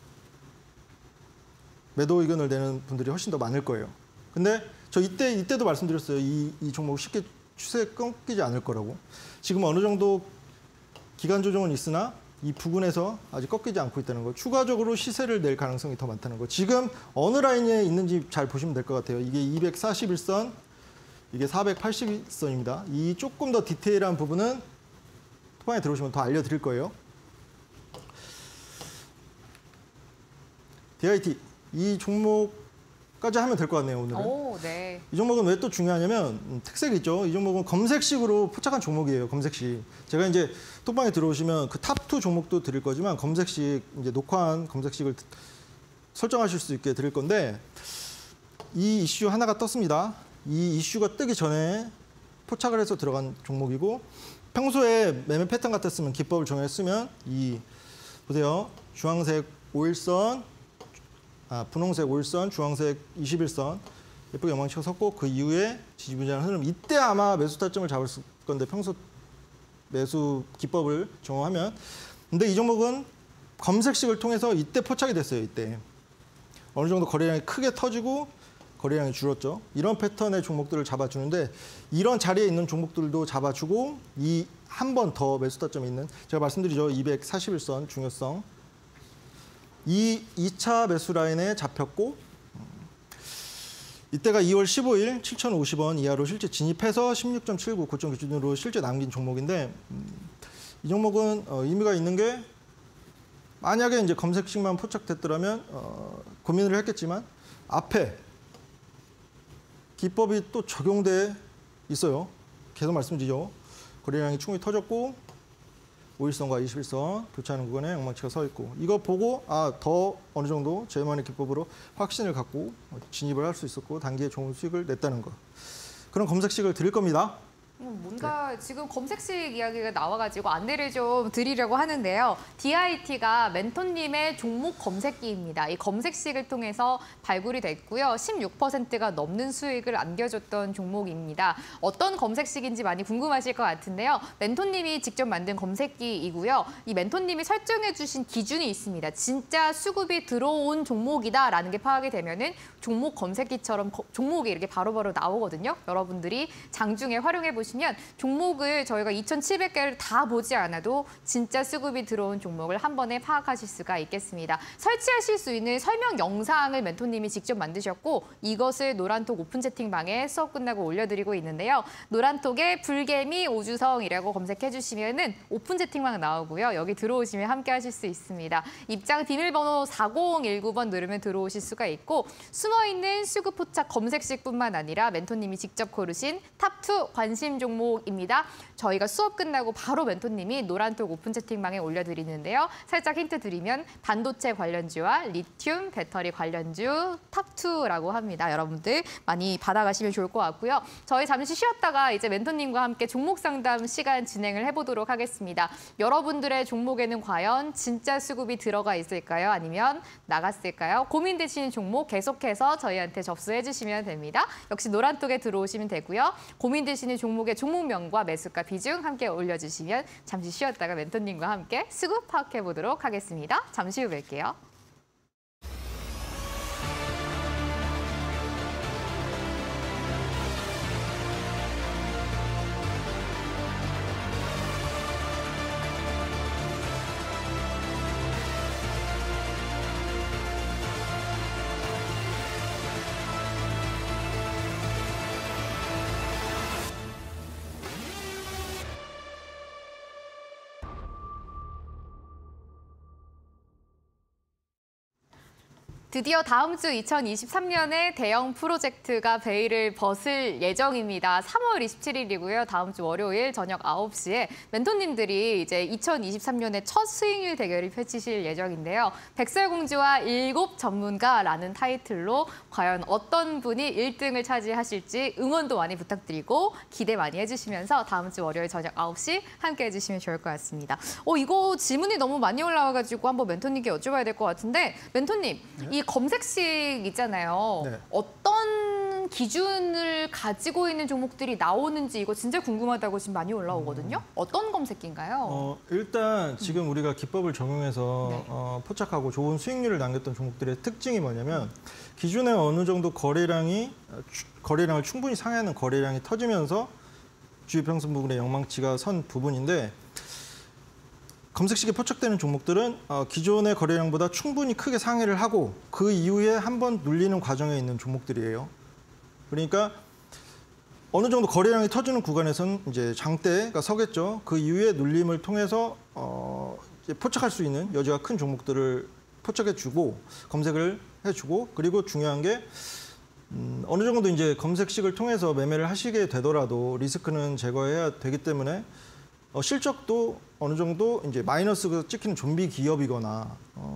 매도 의견을 내는 분들이 훨씬 더 많을 거예요. 근데 저 이때도 말씀드렸어요. 이 종목 쉽게 추세 끊기지 않을 거라고. 지금 어느 정도 기간 조정은 있으나 이 부근에서 아직 꺾이지 않고 있다는 거. 추가적으로 시세를 낼 가능성이 더 많다는 거. 지금 어느 라인에 있는지 잘 보시면 될 것 같아요. 이게 241선, 이게 480선입니다. 이 조금 더 디테일한 부분은 토방에 들어오시면 더 알려드릴 거예요. DIT, 이 종목까지 하면 될 것 같네요, 오늘은. 오, 네. 이 종목은 왜 또 중요하냐면 특색이 있죠. 이 종목은 검색식으로 포착한 종목이에요, 검색식. 제가 이제 톡방에 들어오시면 그 탑2 종목도 드릴 거지만 검색식, 이제 녹화한 검색식을 설정하실 수 있게 드릴 건데 이 이슈 하나가 떴습니다. 이 이슈가 뜨기 전에 포착을 해서 들어간 종목이고 평소에 매매 패턴 같았으면 기법을 정했으면 보세요. 주황색 5일선, 분홍색 5일선, 주황색 21선 예쁘게 영망치가 섰고 그 이후에 지지부진한 흐름. 이때 아마 매수 타점을 잡을 건데 평소 매수 기법을 정하면. 근데 이 종목은 검색식을 통해서 이때 포착이 됐어요. 이때. 어느 정도 거래량이 크게 터지고 거래량이 줄었죠. 이런 패턴의 종목들을 잡아주는데 이런 자리에 있는 종목들도 잡아주고 이 한 번 더 매수 타점이 있는 제가 말씀드리죠. 241선 중요성. 이 2차 매수 라인에 잡혔고 이때가 2월 15일 7,050원 이하로 실제 진입해서 16.79 고점 기준으로 실제 남긴 종목인데 이 종목은 의미가 있는 게 만약에 이제 검색식만 포착됐더라면 고민을 했겠지만 앞에 기법이 또 적용돼 있어요. 계속 말씀드리죠. 거래량이 충분히 터졌고 5일선과 21선 교차하는 구간에 영망치가 서 있고 이거 보고 더 어느 정도 저희만의 기법으로 확신을 갖고 진입을 할 수 있었고 단기에 좋은 수익을 냈다는 거. 그런 검색식을 드릴 겁니다. 뭔가 지금 검색식 이야기가 나와가지고 안내를 좀 드리려고 하는데요. DIT가 멘토님의 종목 검색기입니다. 이 검색식을 통해서 발굴이 됐고요. 16%가 넘는 수익을 안겨줬던 종목입니다. 어떤 검색식인지 많이 궁금하실 것 같은데요. 멘토님이 직접 만든 검색기이고요. 이 멘토님이 설정해 주신 기준이 있습니다. 진짜 수급이 들어온 종목이다라는 게 파악이 되면은 종목 검색기처럼 종목이 이렇게 바로바로 나오거든요. 여러분들이 장중에 활용해 보시면 종목을 저희가 2,700개를 다 보지 않아도 진짜 수급이 들어온 종목을 한 번에 파악하실 수가 있겠습니다. 설치하실 수 있는 설명 영상을 멘토님이 직접 만드셨고 이것을 노란톡 오픈 채팅방에 수업 끝나고 올려드리고 있는데요. 노란톡에 불개미 오주성이라고 검색해 주시면은 오픈 채팅방 나오고요. 여기 들어오시면 함께 하실 수 있습니다. 입장 비밀번호 4019번 누르면 들어오실 수가 있고 숨어있는 수급 포착 검색식뿐만 아니라 멘토님이 직접 고르신 탑2 관심 종목입니다. 저희가 수업 끝나고 바로 멘토님이 노란톡 오픈 채팅방에 올려드리는데요. 살짝 힌트 드리면 반도체 관련주와 리튬 배터리 관련주 탑2라고 합니다. 여러분들 많이 받아가시면 좋을 것 같고요. 저희 잠시 쉬었다가 이제 멘토님과 함께 종목 상담 시간 진행을 해보도록 하겠습니다. 여러분들의 종목에는 과연 진짜 수급이 들어가 있을까요? 아니면 나갔을까요? 고민되시는 종목 계속해서 저희한테 접수해 주시면 됩니다. 역시 노란톡에 들어오시면 되고요. 고민되시는 종목의 종목명과 매수가 비중 함께 올려주시면 잠시 쉬었다가 멘토님과 함께 수급 파악해 보도록 하겠습니다. 잠시 후 뵐게요. 드디어 다음 주 2023년에 대형 프로젝트가 베일을 벗을 예정입니다. 3월 27일이고요. 다음 주 월요일 저녁 9시에 멘토님들이 이제 2023년에 첫 수익률 대결을 펼치실 예정인데요. 백설공주와 7 전문가라는 타이틀로 과연 어떤 분이 1등을 차지하실지 응원도 많이 부탁드리고 기대 많이 해주시면서 다음 주 월요일 저녁 9시 함께 해주시면 좋을 것 같습니다. 이거 질문이 너무 많이 올라와가지고 한번 멘토님께 여쭤봐야 될 것 같은데 멘토님, 이 검색식 있잖아요. 네. 어떤 기준을 가지고 있는 종목들이 나오는지 이거 진짜 궁금하다고 지금 많이 올라오거든요. 어떤 검색기인가요? 일단 지금 우리가 기법을 적용해서 네. 포착하고 좋은 수익률을 남겼던 종목들의 특징이 뭐냐면 기존에 어느 정도 거래량을 충분히 상회하는 거래량이 터지면서 주요평선 부분의 영망치가 선 부분인데 검색식에 포착되는 종목들은 기존의 거래량보다 충분히 크게 상회를 하고 그 이후에 한번 눌리는 과정에 있는 종목들이에요. 그러니까 어느 정도 거래량이 터지는 구간에서는 이제 장대가 서겠죠. 그 이후에 눌림을 통해서 이제 포착할 수 있는 여지가 큰 종목들을 포착해주고 검색을 해주고 그리고 중요한 게 어느 정도 이제 검색식을 통해서 매매를 하시게 되더라도 리스크는 제거해야 되기 때문에 실적도 어느 정도 이제 마이너스가 찍히는 좀비 기업이거나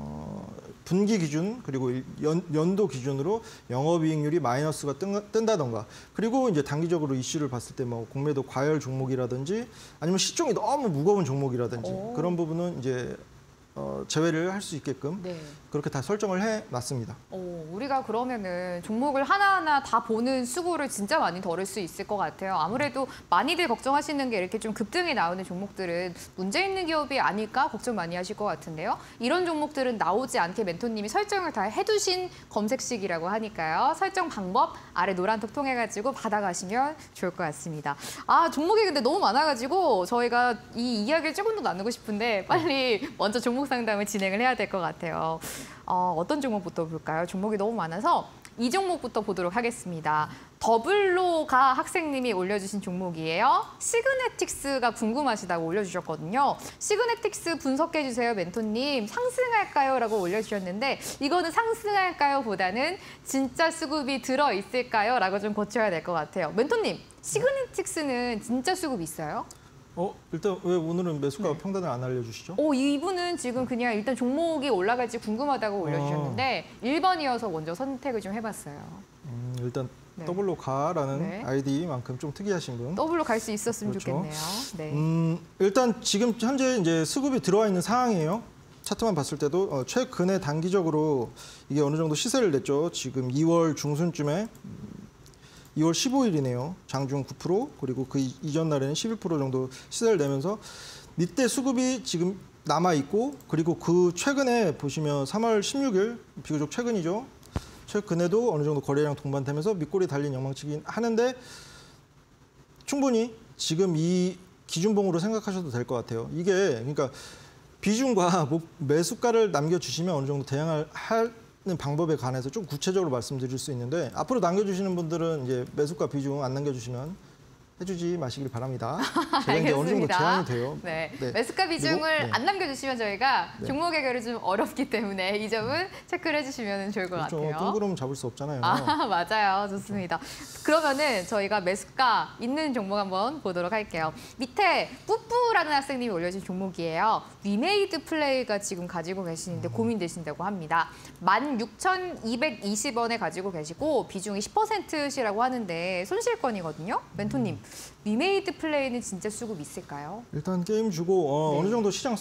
분기 기준 그리고 연도 기준으로 영업이익률이 마이너스가 뜬다던가 그리고 이제 단기적으로 이슈를 봤을 때 뭐 공매도 과열 종목이라든지 아니면 시총이 너무 무거운 종목이라든지 그런 부분은 이제 제외를 할 수 있게끔 네. 그렇게 다 설정을 해놨습니다. 우리가 그러면은 종목을 하나하나 다 보는 수고를 진짜 많이 덜을 수 있을 것 같아요. 아무래도 많이들 걱정하시는 게 이렇게 좀 급등이 나오는 종목들은 문제 있는 기업이 아닐까 걱정 많이 하실 것 같은데요. 이런 종목들은 나오지 않게 멘토님이 설정을 다 해두신 검색식이라고 하니까요. 설정 방법 아래 노란톡 통해가지고 받아가시면 좋을 것 같습니다. 종목이 근데 너무 많아가지고 저희가 이 이야기를 조금 더 나누고 싶은데 빨리 먼저 종목 상담을 진행을 해야 될 것 같아요. 어떤 종목부터 볼까요? 종목이 너무 많아서 이 종목부터 보도록 하겠습니다. 더블로가 학생님이 올려주신 종목이에요. 시그네틱스가 궁금하시다고 올려주셨거든요. 시그네틱스 분석해주세요, 멘토님. 상승할까요? 라고 올려주셨는데 이거는 상승할까요? 보다는 진짜 수급이 들어있을까요? 라고 좀 고쳐야 될 것 같아요. 멘토님, 시그네틱스는 진짜 수급 있어요? 일단 왜 오늘은 매수가 평단을 안 알려주시죠? 이분은 지금 그냥 일단 종목이 올라갈지 궁금하다고 올려주셨는데 1번이어서 먼저 선택을 좀 해봤어요. 일단 네. 더블로 가라는 네. 아이디만큼 좀 특이하신 분. 더블로 갈 수 있었으면 그렇죠. 좋겠네요. 네. 일단 지금 현재 이제 수급이 들어와 있는 상황이에요. 차트만 봤을 때도 최근에 단기적으로 이게 어느 정도 시세를 냈죠. 지금 2월 중순쯤에 2월 15일이네요. 장중 9% 그리고 그 이전 날에는 11% 정도 시세를 내면서 밑에 수급이 지금 남아 있고 그리고 그 최근에 보시면 3월 16일 비교적 최근이죠. 최근에도 어느 정도 거래량 동반되면서 밑골이 달린 영망치긴 하는데 충분히 지금 이 기준봉으로 생각하셔도 될 것 같아요. 이게 그러니까 비중과 매수가를 남겨주시면 어느 정도 대응을 하는 방법에 관해서 좀 구체적으로 말씀드릴 수 있는데 앞으로 남겨주시는 분들은 이제 매수가 비중 안 남겨주시면 해주지 마시길 바랍니다. 제가 이제 어느 정도 제한이 돼요. 네. 네. 매수가 비중을 그리고, 네. 안 남겨주시면 저희가 네. 종목 해결이 좀 어렵기 때문에 이 점은 체크를 해주시면 좋을 것 그렇죠. 같아요. 뜬구름 잡을 수 없잖아요. 맞아요. 좋습니다. 그러면은 저희가 매수가 있는 종목 한번 보도록 할게요. 밑에 뿌뿌라는 학생님이 올려준 종목이에요. 위메이드 플레이가 지금 가지고 계시는데 고민되신다고 합니다. 16,220원에 가지고 계시고 비중이 10%시라고 하는데 손실권이거든요. 멘토님, 위메이드 플레이는 진짜 수급 있을까요? 일단 게임 주고 네. 어느 정도 시장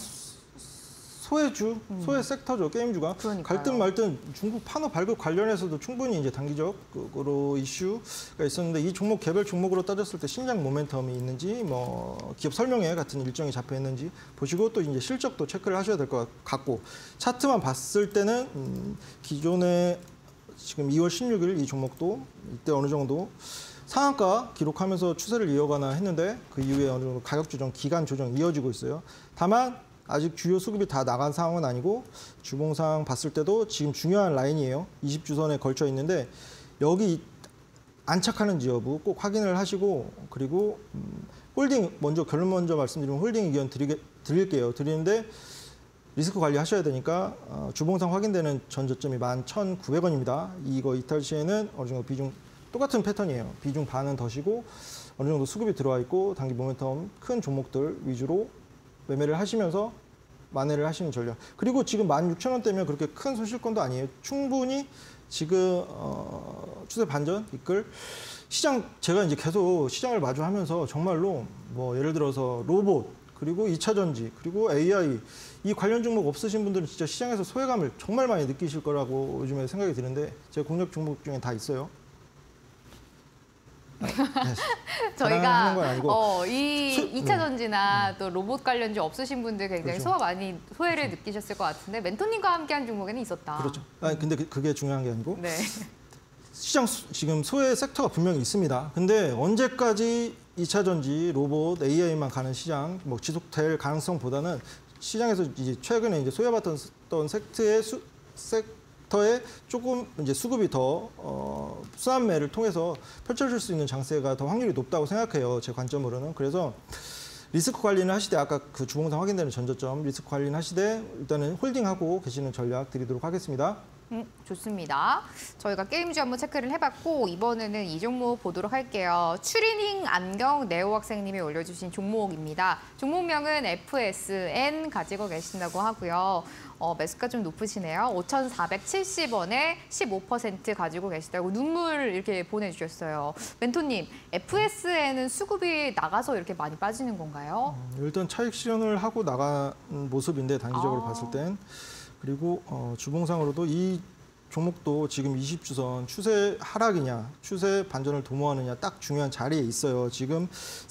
소외주, 소외 섹터죠, 게임주가. 그러니까요. 갈등 말든 중국 판호 발급 관련해서도 충분히 이제 단기적으로 이슈가 있었는데 이 종목 개별 종목으로 따졌을 때 신장 모멘텀이 있는지 뭐 기업 설명회 같은 일정이 잡혀 있는지 보시고 또 이제 실적도 체크를 하셔야 될 것 같고 차트만 봤을 때는 기존에 지금 2월 16일 이 종목도 이때 어느 정도 상한가 기록하면서 추세를 이어가나 했는데 그 이후에 어느 정도 가격 조정, 기간 조정 이어지고 있어요. 다만 아직 주요 수급이 다 나간 상황은 아니고 주봉상 봤을 때도 지금 중요한 라인이에요. 20주선에 걸쳐 있는데 여기 안착하는지 여부 꼭 확인을 하시고 그리고 홀딩 먼저 결론 먼저 말씀드리면 홀딩 의견 드릴게요. 드리는데 리스크 관리하셔야 되니까 주봉상 확인되는 전 저점이 11,900원입니다. 이거 이탈 시에는 어느 정도 비중 똑같은 패턴이에요. 비중 반은 더시고 어느 정도 수급이 들어와 있고 단기 모멘텀 큰 종목들 위주로 매매를 하시면서 만회를 하시는 전략. 그리고 지금 16,000원대면 그렇게 큰 손실권도 아니에요. 충분히 지금 추세 반전 이끌 시장 제가 이제 계속 시장을 마주하면서 정말로 뭐 예를 들어서 로봇 그리고 2차 전지 그리고 AI 이 관련 종목 없으신 분들은 진짜 시장에서 소외감을 정말 많이 느끼실 거라고 요즘에 생각이 드는데 제가 공략 종목 중에 다 있어요. 저희가 아니고. 이 2차 전지나 또 로봇 관련주 없으신 분들 굉장히 그렇죠. 소외를 느끼셨을 것 같은데 멘토님과 함께한 종목에는 있었다. 그렇죠. 근데 그게 중요한 게 아니고 네. 시장 지금 소외 섹터가 분명히 있습니다. 근데 언제까지 2차 전지, 로봇, AI만 가는 시장 뭐 지속될 가능성보다는 시장에서 이제 최근에 이제 소외받던 섹터에 조금 이제 수급이 더 순환매를 통해서 펼쳐질 수 있는 장세가 더 확률이 높다고 생각해요. 제 관점으로는. 그래서 리스크 관리는 하시되 아까 그 주봉상 확인되는 전저점 리스크 관리는 하시되 일단은 홀딩하고 계시는 전략 드리도록 하겠습니다. 좋습니다. 저희가 게임주 한번 체크를 해봤고 이번에는 이 종목 보도록 할게요. 추리닝 안경 네오 학생님이 올려주신 종목입니다. 종목명은 FSN 가지고 계신다고 하고요. 매수가 좀 높으시네요. 5,470원에 15% 가지고 계시다고 눈물 이렇게 보내주셨어요. 멘토님, FSN은 수급이 나가서 이렇게 많이 빠지는 건가요? 일단 차익 실현을 하고 나간 모습인데 단기적으로 봤을 땐. 그리고 주봉상으로도 이 종목도 지금 20주선 추세 하락이냐 추세 반전을 도모하느냐 딱 중요한 자리에 있어요. 지금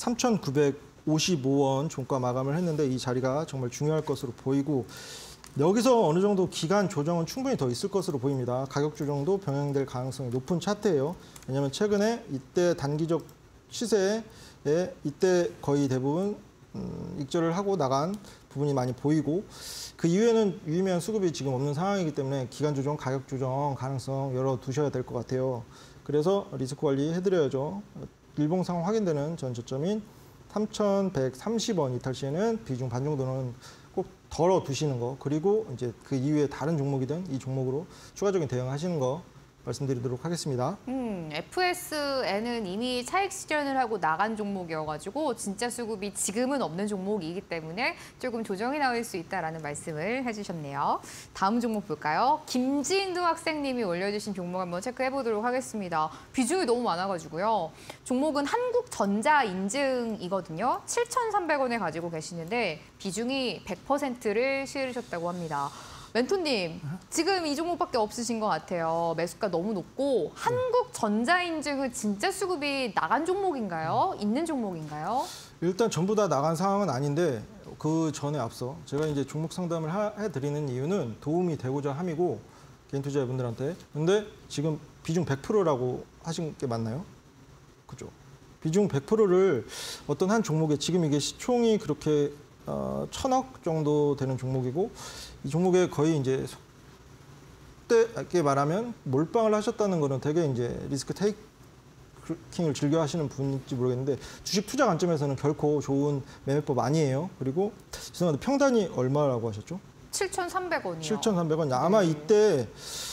3,955원 종가 마감을 했는데 이 자리가 정말 중요할 것으로 보이고 여기서 어느 정도 기간 조정은 충분히 더 있을 것으로 보입니다. 가격 조정도 병행될 가능성이 높은 차트예요. 왜냐하면 최근에 이때 단기적 시세에 이때 거의 대부분 익절을 하고 나간 부분이 많이 보이고 그 이후에는 유의미한 수급이 지금 없는 상황이기 때문에 기간 조정, 가격 조정 가능성 열어두셔야 될 것 같아요. 그래서 리스크 관리 해드려야죠. 일봉상 확인되는 전 저점인 3,130원 이탈 시에는 비중 반 정도는 꼭 덜어두시는 거, 그리고 이제 그 이후에 다른 종목이든 이 종목으로 추가적인 대응하시는 거 말씀드리도록 하겠습니다. FSN은 이미 차익 실현을 하고 나간 종목이어가지고 진짜 수급이 지금은 없는 종목이기 때문에 조금 조정이 나올 수 있다라는 말씀을 해주셨네요. 다음 종목 볼까요? 김진두 학생님이 올려주신 종목 한번 체크해 보도록 하겠습니다. 비중이 너무 많아가지고요. 종목은 한국전자 인증이거든요. 7,300원에 가지고 계시는데 비중이 100%를 실으셨다고 합니다. 멘토님, 지금 이 종목밖에 없으신 것 같아요. 매수가 너무 높고 한국전자인증은 진짜 수급이 나간 종목인가요? 있는 종목인가요? 일단 전부 다 나간 상황은 아닌데 그 전에 앞서 제가 이제 종목 상담을 해드리는 이유는 도움이 되고자 함이고 개인 투자자분들한테. 근데 지금 비중 100%라고 하신 게 맞나요? 그죠? 비중 100%를 어떤 한 종목에 지금 이게 시총이 그렇게 1,000억 정도 되는 종목이고 이 종목에 거의 이제 속되게 말하면 몰빵을 하셨다는 거는 되게 이제 리스크 테이킹을 즐겨 하시는 분인지 모르겠는데 주식 투자 관점에서는 결코 좋은 매매법 아니에요. 그리고 죄송한데 평단이 얼마라고 하셨죠? 7,300원이요. 7,300원. 아마 이때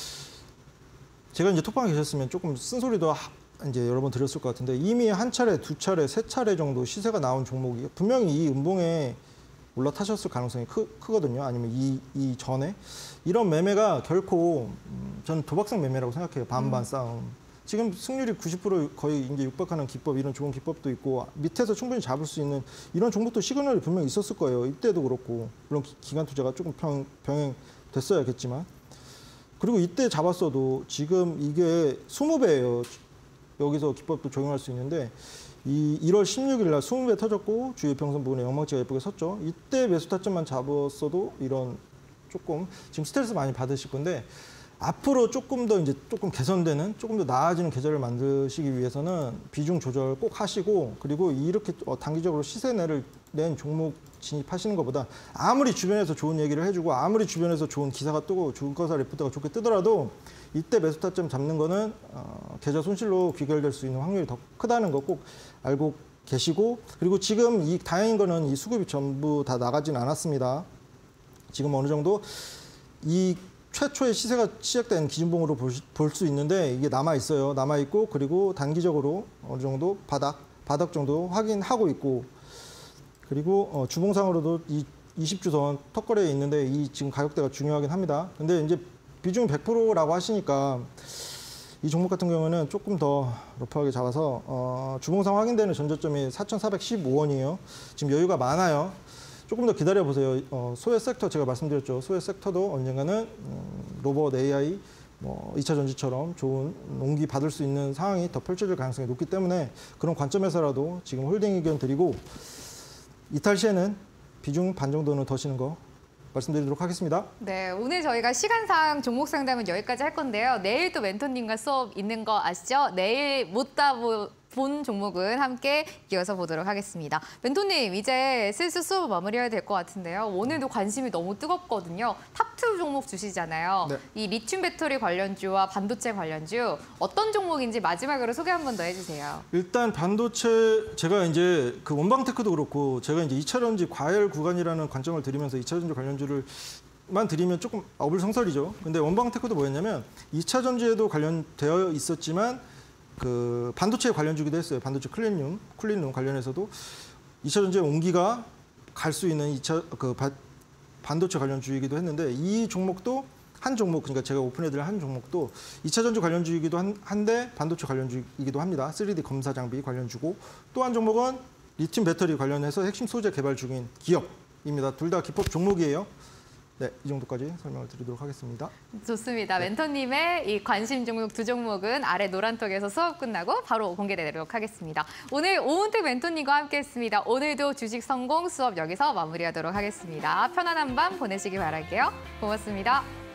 제가 이제 톡방에 계셨으면 조금 쓴소리도 이제 여러 번 드렸을 것 같은데 이미 한 차례, 두 차례, 세 차례 정도 시세가 나온 종목이 분명히 이 음봉에 올라타셨을 가능성이 크거든요. 아니면 이 전에 이런 매매가 결코 저는 도박성 매매라고 생각해요. 반반 싸움. 지금 승률이 90% 거의 이제 육박하는 기법, 이런 좋은 기법도 있고 밑에서 충분히 잡을 수 있는 이런 종목도 시그널이 분명히 있었을 거예요. 이때도 그렇고 물론 기간 투자가 조금 병행됐어야겠지만 그리고 이때 잡았어도 지금 이게 20배예요. 여기서 기법도 적용할 수 있는데 이 1월 16일 날 20배 터졌고 주요 평선 부분에 영망치가 예쁘게 섰죠. 이때 매수 타점만 잡았어도 이런 조금 지금 스트레스 많이 받으실 건데 앞으로 조금 더 이제 조금 개선되는 조금 더 나아지는 계절을 만드시기 위해서는 비중 조절 꼭 하시고 그리고 이렇게 단기적으로 시세내를 낸 종목 진입하시는 것보다 아무리 주변에서 좋은 얘기를 해주고 아무리 주변에서 좋은 기사가 뜨고 주가사 리포트가 좋게 뜨더라도 이때 매수 타점 잡는 거는 계좌 손실로 귀결될 수 있는 확률이 더 크다는 거 꼭 알고 계시고 그리고 지금 이 다행인 거는 이 수급이 전부 다 나가진 않았습니다. 지금 어느 정도 이 최초의 시세가 시작된 기준봉으로 볼 수 있는데 이게 남아 있어요. 남아 있고 그리고 단기적으로 어느 정도 바닥 정도 확인하고 있고 그리고 주봉상으로도 이 20주선 턱걸이에 있는데 이 지금 가격대가 중요하긴 합니다. 근데 이제 비중 100%라고 하시니까 이 종목 같은 경우는 조금 더 러프하게 잡아서 주봉상 확인되는 전저점이 4,415원이에요. 지금 여유가 많아요. 조금 더 기다려보세요. 소외 섹터 제가 말씀드렸죠. 소외 섹터도 언젠가는 로봇, AI, 2차 전지처럼 좋은 온기 받을 수 있는 상황이 더 펼쳐질 가능성이 높기 때문에 그런 관점에서라도 지금 홀딩 의견 드리고 이탈 시에는 비중 반 정도는 더시는 거 말씀드리도록 하겠습니다. 네, 오늘 저희가 시간상 종목 상담은 여기까지 할 건데요. 내일 또 멘토님과 수업 있는 거 아시죠? 내일 못 다 본 종목은 함께 이어서 보도록 하겠습니다. 멘토님, 이제 슬슬 수업 마무리해야 될 것 같은데요. 오늘도 관심이 너무 뜨겁거든요. 탑2 종목 주시잖아요. 네. 이 리튬 배터리 관련주와 반도체 관련주 어떤 종목인지 마지막으로 소개 한 번 더 해주세요. 일단 반도체 제가 이제 그 원방테크도 그렇고 제가 이제 2차 전지 과열 구간이라는 관점을 드리면서 2차 전지 관련주를 만 드리면 조금 어불성설이죠. 근데 원방테크도 뭐였냐면 2차 전지에도 관련되어 있었지만 그 반도체 관련주기도 했어요. 반도체 쿨린룸 관련해서도 2차 전지의 온기가 갈 수 있는 반도체 관련주이기도 했는데 이 종목도 한 종목, 그러니까 제가 오픈해드릴 한 종목도 2차 전지 관련주이기도 한데 반도체 관련주이기도 합니다. 3D 검사 장비 관련주고 또 한 종목은 리튬 배터리 관련해서 핵심 소재 개발 중인 기업입니다. 둘 다 기법 종목이에요. 네, 이 정도까지 설명을 드리도록 하겠습니다. 좋습니다. 네. 멘토님의 이 관심 종목 두 종목은 아래 노란톡에서 수업 끝나고 바로 공개되도록 하겠습니다. 오늘 오은택 멘토님과 함께했습니다. 오늘도 주식 성공 수업 여기서 마무리하도록 하겠습니다. 편안한 밤 보내시기 바랄게요. 고맙습니다.